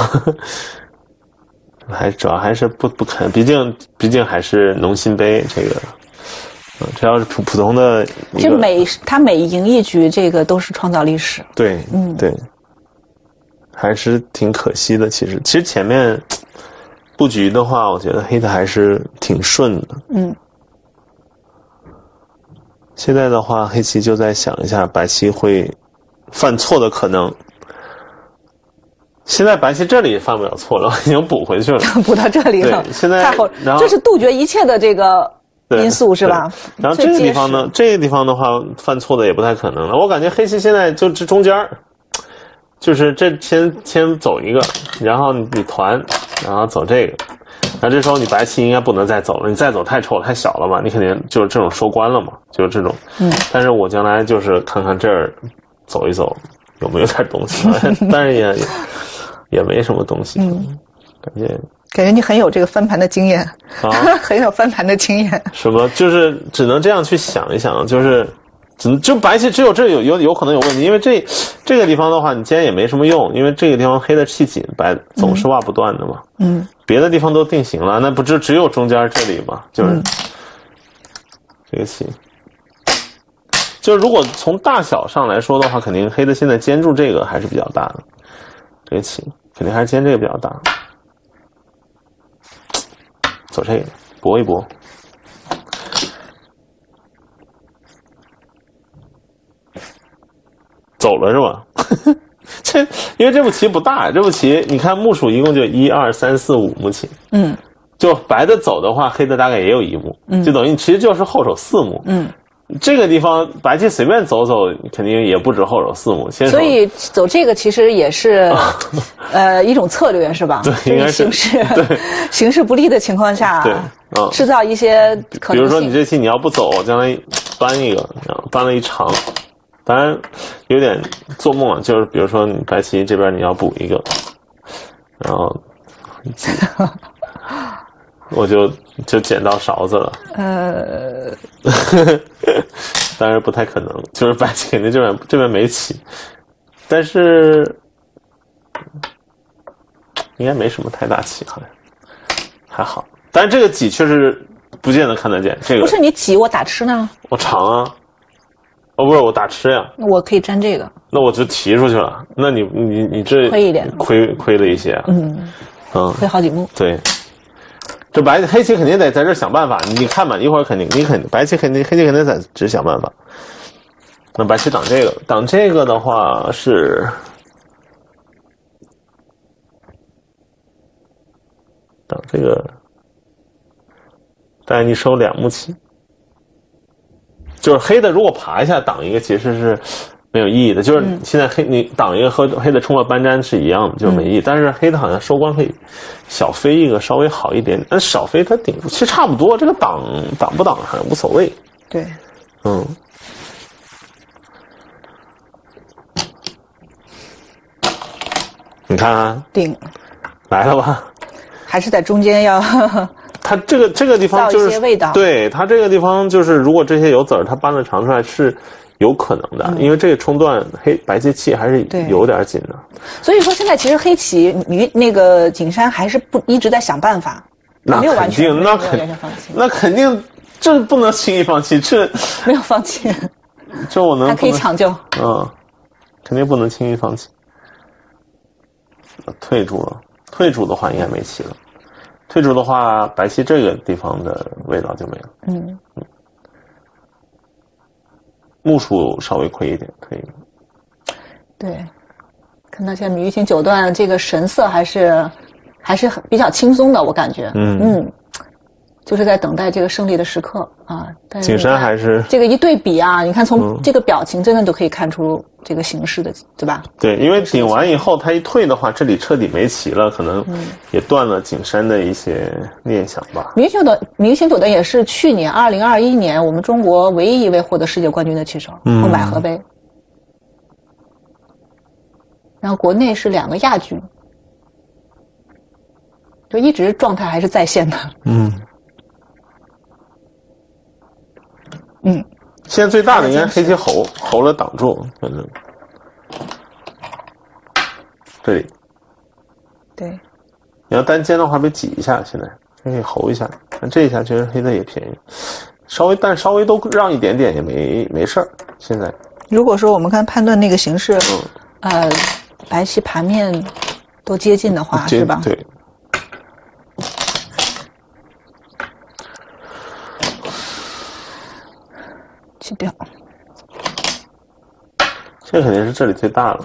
主要还是不肯，毕竟还是农心杯这个。这要是普通的， 他每赢一局，这个都是创造历史。 对，对，还是挺可惜的。其实前面布局的话，我觉得黑的还是挺顺的。现在的话，黑棋就在想一下白棋会犯错的可能。现在白棋这里犯不了错了，已经补回去了， 补到这里了。 现在太好，这是杜绝一切的这个。因素是吧？ 然后这个地方呢，这个地方的话，犯错的也不太可能了。我感觉黑棋现在就这中间，就是这先走一个，然后你团，然后走这个，那这时候你白棋应该不能再走了，你再走太丑太小了嘛，你肯定就是这种收官了嘛，就是这种。但是我将来就是看看这儿走一走有没有点东西，但是也没什么东西， 感觉你很有这个翻盘的经验很有翻盘的经验。 什么？就是只能这样去想一想，就是就白棋只有这有可能有问题，因为这个地方的话，你今天也没什么用，因为这个地方黑的气紧，白总是挖不断的嘛。别的地方都定型了，那不只有中间这里嘛？就是这个棋，就是如果从大小上来说的话，肯定黑的现在尖住这个还是比较大的，这个棋肯定还是尖这个比较大。走这个搏一搏，走了是吧？因为这步棋不大，这步棋你看目数一共就1、2、3、4、5目棋，就白的走的话，黑的大概也有1目，就等于其实就是后手4目，这个地方白棋随便走走，肯定也不止后手4目。所以走这个其实也是，一种策略是吧？ 对，应该是形势不利的情况下， 对， 制造一些可能性。 比如说你这棋你要不走，将来搬一个，搬了一长， 当然有点做梦啊，就是比如说你白棋这边你要补一个，然后我就捡到勺子了。当然不太可能，就是白棋肯定这边没棋，但是应该没什么太大棋，好像还好。但是这个挤确实不见得看得见。这个不是你挤，我打吃呢？ 我长啊。哦，不是我打吃呀。 我可以粘这个。 那我就提出去了。那你这亏一点， 亏了一些。 亏好几目。 对。这黑棋肯定得在这想办法，你看吧，一会儿白棋黑棋肯定在这想办法。那白棋挡这个的话是挡这个，但你收2目棋，就是黑的如果爬一下挡一个其实是没有意义的，就是现在你挡一个和黑的冲了搬粘是一样的，就是没意义。但是黑的好像收官可以小飞一个稍微好一点，但少飞它顶住，其实差不多。这个挡不挡好像无所谓。 对， 你看啊， 顶来了吧？ 还是在中间要它这个地方就是造一些味道。 对，它这个地方就是如果这些有籽儿，它搬了长出来是有可能的，因为这个冲断白棋气还是有点紧的。 所以说现在其实黑棋那个景山还是一直在想办法，没有完全放弃。 那肯定这不能轻易放弃，这没有放弃， 这我能还可以抢救。 肯定不能轻易放弃。退住了，退住的话应该没棋了。退住的话，白棋这个地方的味道就没了。目数稍微亏一点，可以。 对，看到现在米玉清九段这个神色还是比较轻松的，我感觉。就是在等待这个胜利的时刻啊。但是景山还是这个一对比啊，你看从这个表情真的都可以看出这个形势的，对吧？ 对，因为顶完以后他一退的话，这里彻底没棋了，可能也断了景山的一些念想吧。 米玉清九段也是去年2021年我们中国唯一一位获得世界冠军的棋手，孟买河杯。然后国内是2个亚军，就一直状态还是在线的。 现在最大的应该黑棋侯了挡住，反正这里。 对， 你要单尖的话被挤一下，现在可以侯一下，这一下其实黑的也便宜，稍微都让一点点也没事儿。现在如果说我们看判断那个形势，白棋盘面都接近的话，是吧？ 对。 弃掉。 这肯定是这里最大了。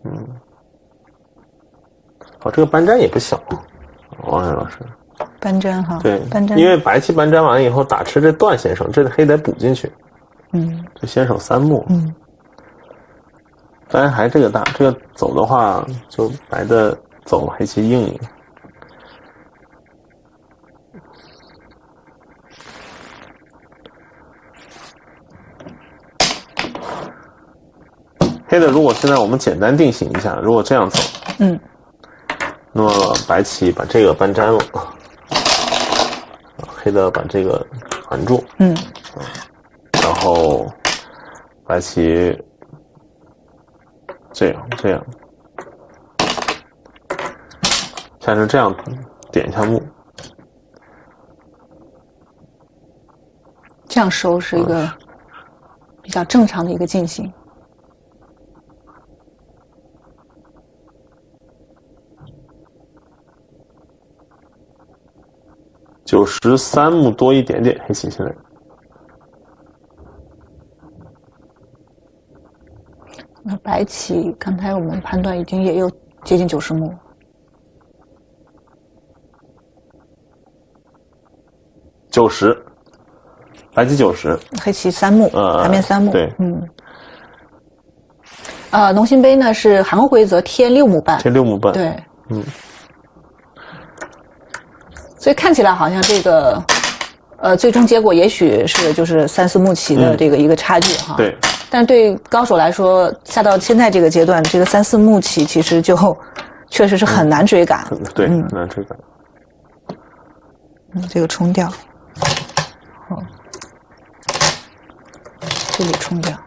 这个搬粘也不小，王磊老师。 搬粘哈。 对， 搬粘。 因为白棋搬粘完了以后打吃这段先生，这黑得补进去。就先手3目。当然还这个大，这个走的话就白的走，黑棋硬一个。黑的如果现在我们简单定型一下，如果这样走，那么白棋把这个搬粘了，黑的把这个环住，然后白棋这样，像是这样点一下目， 这样收是一个比较正常的一个进行。 93目多一点点，黑棋现在。 那白棋刚才我们判断已经也有接近90目。 90，白棋90， 黑棋3目，盘面3目。 对， 农心杯呢是韩国规则贴6目半。 贴6目半。 对，所以看起来好像这个，最终结果也许是就是3、4目棋的这个一个差距哈。 对， 但对高手来说，下到现在这个阶段，这个3、4目棋其实就确实是很难追赶。 对，很难追赶。 这个冲掉，这里冲掉，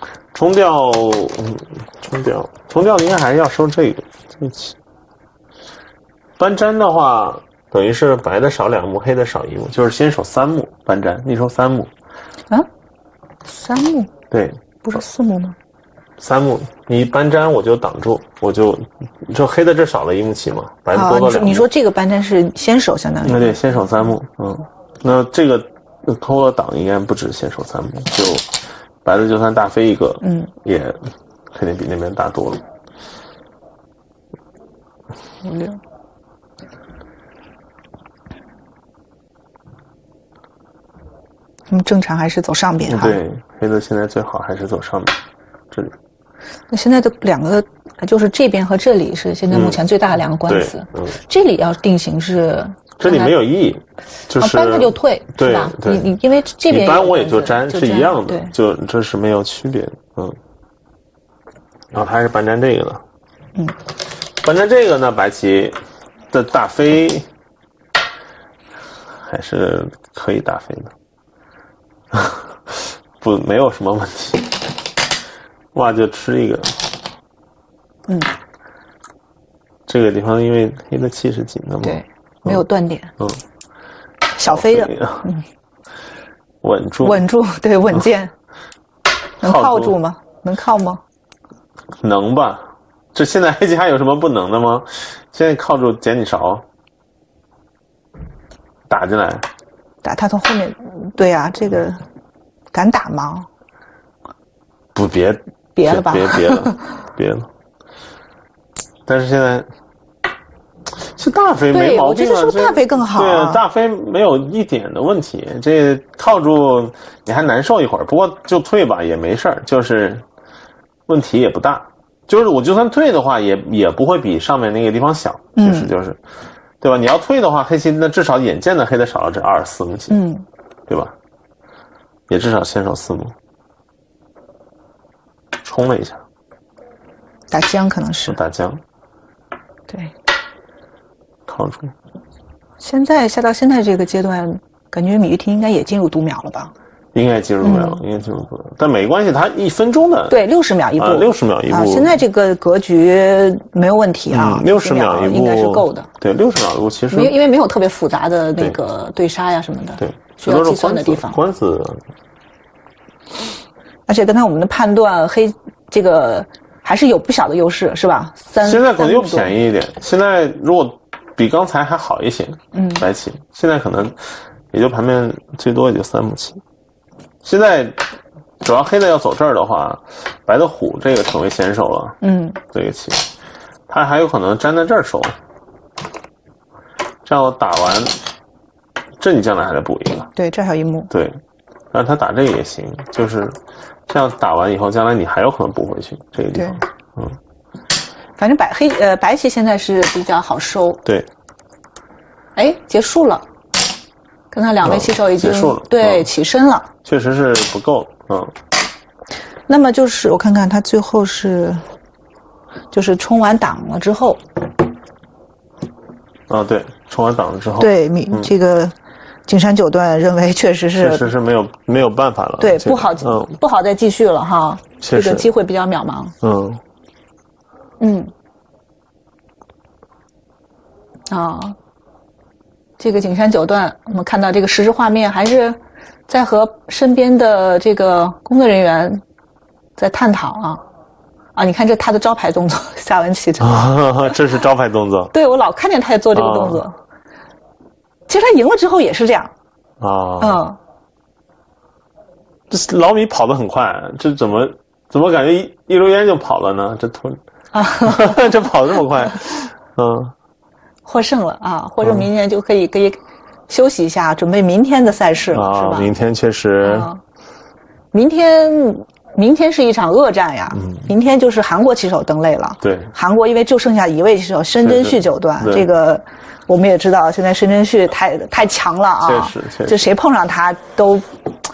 冲掉应该还是要收这个棋。搬粘的话，等于是白的少2目，黑的少1目，就是先守3目搬粘，一收3目。 啊，3目？ 对， 不是4目吗 ？3目，你搬粘我就挡住，就黑的这少了1目棋嘛，白的多了2目。 你说这个搬粘是先手相当于？ 对，先守3目，那这个偷了挡应该不止先守3目，就白的就算大飞一个，也肯定比那边大多了。 5、6。正常还是走上边哈？ 对，黑的现在最好还是走上边，这里。 那现在的2个，就是这边和这里是现在目前最大的2个官司。这里要定型是？ 这里没有意义，就是搬它就退，是吧？你因为这边你搬我也就粘是一样的，就这是没有区别的，然后他还是搬粘这个的，搬粘这个呢，白棋的大飞还是可以大飞的。不，没有什么问题。哇，就吃一个。这个地方因为黑的气是紧的嘛， 对，没有断点。小飞的， 稳住， 对，稳健。能靠住吗？能靠吗？ 能吧。这现在黑棋还有什么不能的吗？现在靠住捡你勺，打进来。 打他从后面，对呀，这个敢打吗？ 不，别了吧， 别了。但是现在是大飞没毛病啊， 我觉得是不是大飞更好？ 对啊，大飞没有一点的问题。这靠住你还难受一会儿，不过就退吧也没事儿，就是问题也不大。就是我就算退的话，也不会比上面那个地方小，就是。对吧？你要退的话，黑棋那至少眼见的黑的少了这2、4目棋，对吧？也至少先手4目，冲了一下， 打将可能是打将， 对， 靠住。 现在下到现在这个阶段，感觉芈玉婷应该也进入读秒了吧？ 应该进入不了，应该进入不了，但没关系，它1分钟的， 对，60秒一步 ，60秒一步。 现在这个格局没有问题啊 ，60秒一步应该是够的。 对，60秒一步其实因为没有特别复杂的那个对杀呀什么的， 对， 需要计算的地方。 官司， 而且刚才我们的判断，黑这个还是有不小的优势，是吧？现在可能又便宜一点，现在如果比刚才还好一些，白棋现在可能也就盘面最多也就3目棋。现在主要黑的要走这儿的话，白的虎这个成为先手了。这个棋，他还有可能粘在这儿收。这样我打完，这你将来还得补一个。 对，这还有1目。 对，但是他打这个也行，就是这样打完以后，将来你还有可能补回去这个地方。 反正白棋现在是比较好收。 对。 哎，结束了。刚才2位棋手已经结束了， 对，起身了。 确实是不够， 那么就是我看看他最后就是冲完挡了之后。 对，冲完挡了之后。 对，这个景山九段认为确实是没有办法了。 对，不好再继续了哈，这个机会比较渺茫。这个景山九段，我们看到这个实时画面还是在和身边的这个工作人员在探讨你看这他的招牌动作，下完棋这是招牌动作。 对，我老看见他在做这个动作。其实他赢了之后也是这样。 这老米跑得很快，这怎么感觉一溜烟就跑了呢？这跑得这么快， 获胜了获胜明天就可以休息一下，准备明天的赛事了，是吧？ 明天确实， 明天是一场恶战呀！明天就是韩国棋手登类了。 对， 韩国因为就剩下1位棋手申真谞九段，这个我们也知道，现在申真谞太强了确实， 就谁碰上他都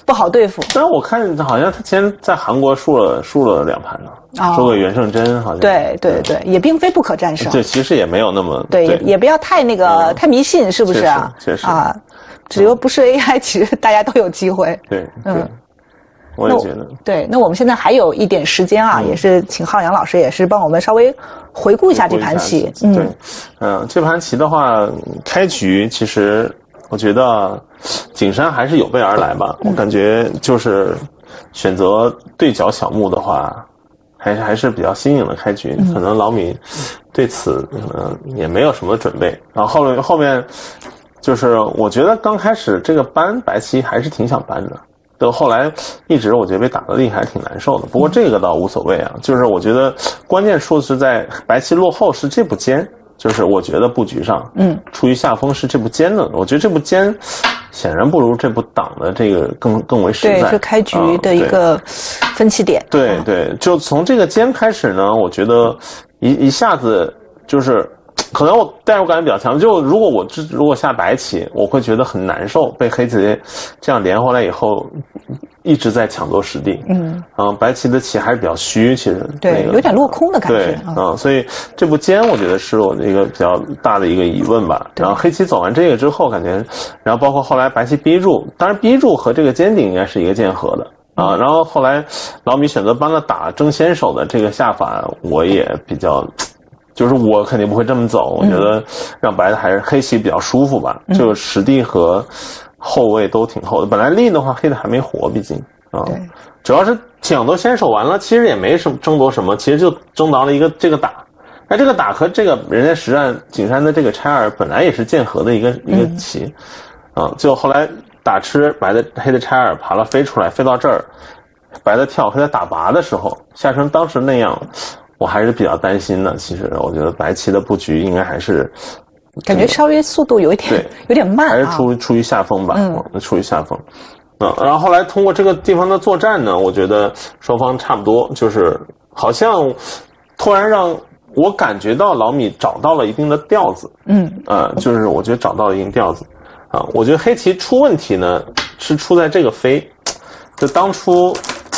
不好对付。 但我看好像他前在韩国输了2盘呢，输给袁胜珍好像。 对，也并非不可战胜。 对，其实也没有那么对，也不要太那个太迷信，是不是啊？ 确实啊，只要不是 AI， 其实大家都有机会。 对，我也觉得。 对，那我们现在还有一点时间啊，也是请浩洋老师也是帮我们稍微回顾一下这盘棋。 对，这盘棋的话，开局其实我觉得景山还是有备而来吧。我感觉就是选择对角小目的话，还是比较新颖的开局。可能老米对此也没有什么准备。然后后面就是我觉得刚开始这个搬白棋还是挺想搬的。到后来一直我觉得被打得厉害还挺难受的，不过这个倒无所谓啊，就是我觉得关键处是在白棋落后是这步尖，就是我觉得布局上处于下风是这步尖的，我觉得这步尖显然不如这步挡的这个更为实在， 对，是开局的一个分歧点。 对，就从这个尖开始呢，我觉得一下子就是可能我代入感比较强，就如果下白棋，我会觉得很难受，被黑棋这样连回来以后，一直在抢夺实地。白棋的棋还是比较虚，其实对，有点落空的感觉。 对，所以这步尖我觉得是我的一个比较大的一个疑问吧。然后黑棋走完这个之后，感觉，然后包括后来白棋逼住，当然逼住和这个尖顶应该是一个剑合的。然后后来老米选择帮他打争先手的这个下法，我也比较。就是我肯定不会这么走，我觉得让白的还是黑棋比较舒服吧，就实地和后卫都挺厚的。本来力的话，黑的还没活，毕竟主要是抢夺先手完了，其实也没什么争夺什么，其实就争到了一个这个打。那这个打和这个人家实战景山的这个拆二本来也是剑合的一个棋，就后来打吃黑的拆二爬了飞出来，飞到这儿，白的跳，黑的打拔的时候下成当时那样。我还是比较担心的，其实我觉得白棋的布局应该还是感觉稍微速度有点慢， 还是处于下风吧，处于下风。然后后来通过这个地方的作战呢，我觉得双方差不多，就是好像突然让我感觉到老米找到了一定的调子，就是我觉得找到了一定调子我觉得黑棋出问题呢是出在这个飞，就当初。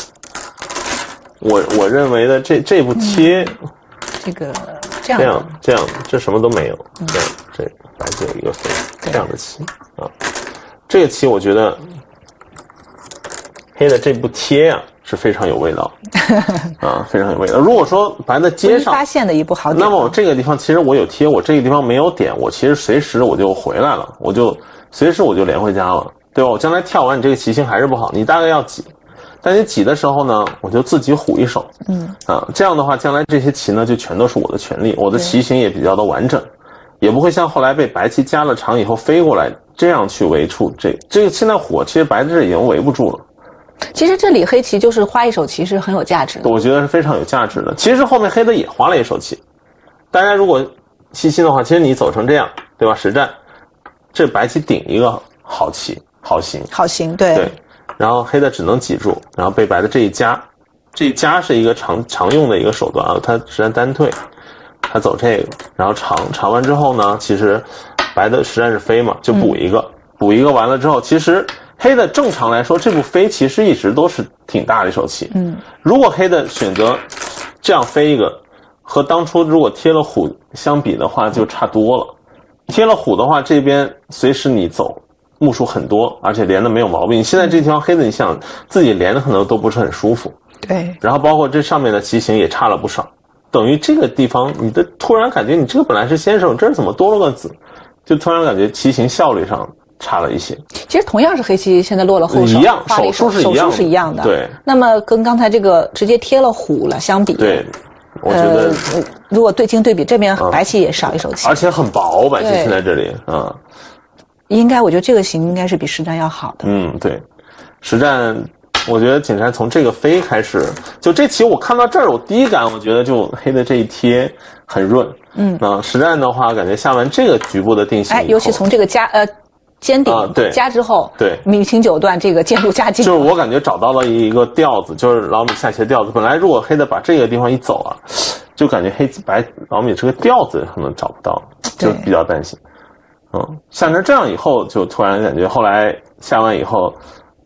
我认为的这步贴， 这样， 这什么都没有，这白棋有一个飞，这样的棋这个棋我觉得黑的这步贴是非常有味道非常有味道。如果说白的接上发现的一步好点， 那么我这个地方其实我有贴，我这个地方没有点，我其实随时我就回来了，我就随时我就连回家了，对吧？我将来跳完你这个棋形还是不好，你大概要挤。但你挤的时候呢，我就自己虎一手，这样的话，将来这些棋呢就全都是我的权利，我的棋形也比较的完整，也不会像后来被白棋加了长以后飞过来这样去围住这个现在火，其实白的这已经围不住了。 其实这里黑棋就是花一手棋是很有价值的， 我觉得是非常有价值的。其实后面黑的也花了一手棋，大家如果细心的话，其实你走成这样，对吧？实战，这白棋顶一个好棋，好形，对。然后黑的只能挤住，然后被白的这一夹是一个常用的一个手段他实战单退，他走这个，然后长完之后呢，其实白的实战是飞嘛，就补一个完了之后，其实黑的正常来说这步飞其实一直都是挺大的一手棋，如果黑的选择这样飞一个，和当初如果贴了虎相比的话就差多了，贴了虎的话这边随时你走。目数很多，而且连的没有毛病。现在这地方黑的，你想自己连的可能都不是很舒服。 对。 然后包括这上面的棋形也差了不少，等于这个地方你的突然感觉你这个本来是先手，这儿怎么多了个子？就突然感觉棋形效率上差了一些。 其实同样是黑棋，现在落了后手， 一样，手数是一样的。 对。那么跟刚才这个直接贴了虎了相比， 对，我觉得如果对镜对比，这边白棋也少一手棋， 而且很薄，白棋现在这里应该，我觉得这个形应该是比实战要好的。 对，实战，我觉得景山从这个飞开始，就这棋我看到这儿，我第一感我觉得就黑的这一贴很润。实战的话，感觉下完这个局部的定型， 尤其从这个尖顶加之后， 对， 明清九段这个渐入佳境， 就是我感觉找到了一个调子，就是老米下棋的调子。本来如果黑的把这个地方一走就感觉白老米这个调子可能找不到，就比较担心。下成这样以后，就突然感觉后来下完以后，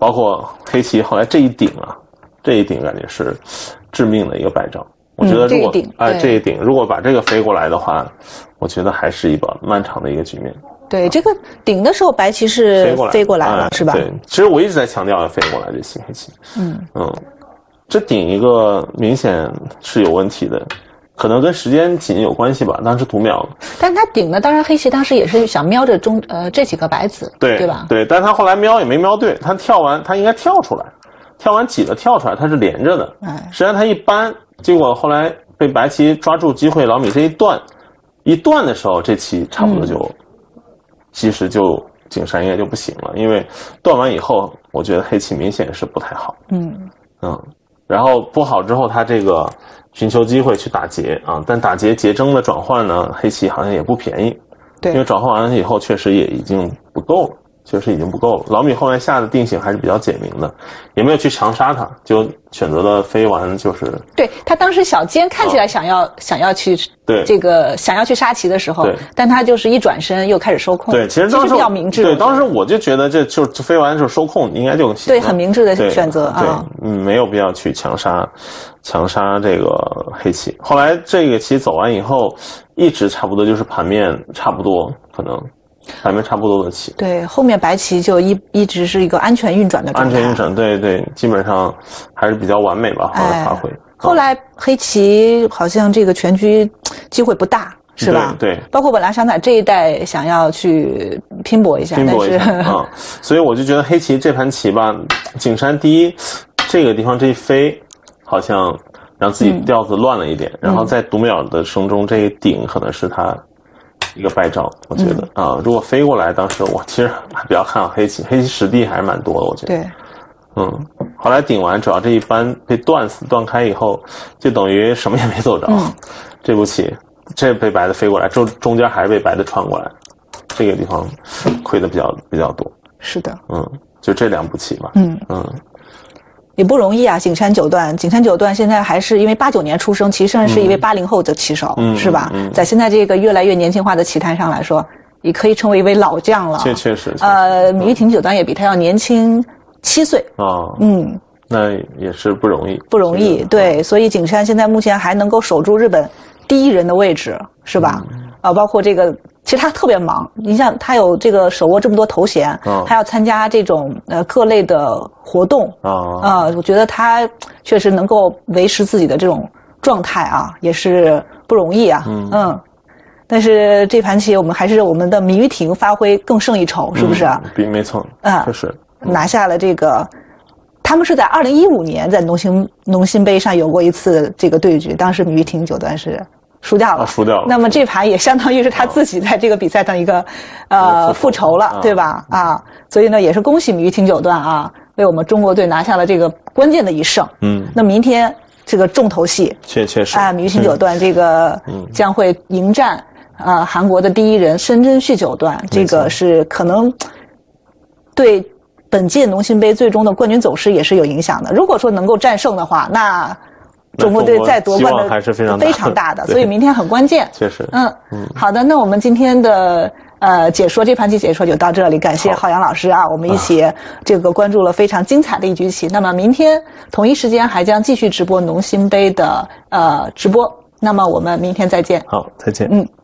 包括黑棋后来这一顶啊，这一顶感觉是致命的一个败仗。我觉得如果这一顶如果把这个飞过来的话，我觉得还是一个漫长的一个局面。 对，这个顶的时候白棋是飞过来了，是吧？ 对，其实我一直在强调要飞过来这新黑棋。这顶一个明显是有问题的。可能跟时间紧有关系吧，当时读秒了。 但他顶呢，当然黑棋当时也是想瞄着这几个白子，对吧？ 对，但他后来瞄也没瞄对，他跳完他应该跳出来，跳完挤了跳出来，他是连着的。实际上他一扳，结果后来被白棋抓住机会，老米这一断的时候，这棋差不多就，其实就景山应该就不行了，因为断完以后，我觉得黑棋明显是不太好。然后不好之后，他这个寻求机会去打劫啊，但打劫劫争的转换呢，黑棋好像也不便宜，对，因为转换完了以后，确实也已经不够了，老米后面下的定性还是比较简明的，也没有去强杀他，就选择了飞完，就是对他当时小尖看起来想要去对这个想要去杀棋的时候，但他就是一转身又开始收控， 对，其实当时比较明智， 对，当时我就觉得这就飞完就收控应该就行， 对，很明智的选择啊， 没有必要去强杀这个黑棋。后来这个棋走完以后，一直差不多就是盘面差不多，可能盘面差不多的棋。 对，后面白棋就一直是一个安全运转的状态。 安全运转，对，基本上还是比较完美吧，后来发挥。 后来黑棋好像这个全局机会不大，是吧？ 对， 包括本来想在这一代想要去拼搏一下，但是所以我就觉得黑棋这盘棋吧，景山第一这个地方这一飞，好像让自己调子乱了一点，然后在读秒的声中，这个顶可能是他一个败招，我觉得如果飞过来，当时我其实还比较看好黑棋实地还是蛮多的，我觉得。对。后来顶完，主要这一扳被断开以后，就等于什么也没走着。这步棋，这被白的飞过来，中间还是被白的穿过来，这个地方亏的比较多。 是的。 就这两步棋吧。 也不容易啊，景山九段现在还是因为89年出生，其实是一位80后的棋手，是吧？在现在这个越来越年轻化的棋坛上来说，也可以称为一位老将了。 确实。 米玉婷九段也比他要年轻7岁。 那也是不容易。 对，所以景山现在目前还能够守住日本第一人的位置，是吧？包括这个。其实他特别忙，你像他有这个手握这么多头衔，还要参加这种各类的活动我觉得他确实能够维持自己的这种状态啊，也是不容易啊。但是这盘棋还是我们的米玉婷发挥更胜一筹，是不是？ 没错，确实拿下了这个。他们是在2015年在农心杯上有过一次这个对局，当时米玉婷九段是。输掉了。那么这盘也相当于是他自己在这个比赛上一个复仇了，对吧？所以呢，也是恭喜米玉婷九段啊，为我们中国队拿下了这个关键的一胜。那明天这个重头戏， 确实米玉婷九段这个将会迎战韩国的第一人申真谞九段，这个是可能对本届农心杯最终的冠军走势也是有影响的。如果说能够战胜的话，那中国队再夺冠的还是非常大的，所以明天很关键。 确实， 好的，那我们今天的这盘棋解说就到这里，感谢浩洋老师啊，我们一起这个关注了非常精彩的一局棋。那么明天同一时间还将继续直播农心杯的直播，那么我们明天再见。 好，再见。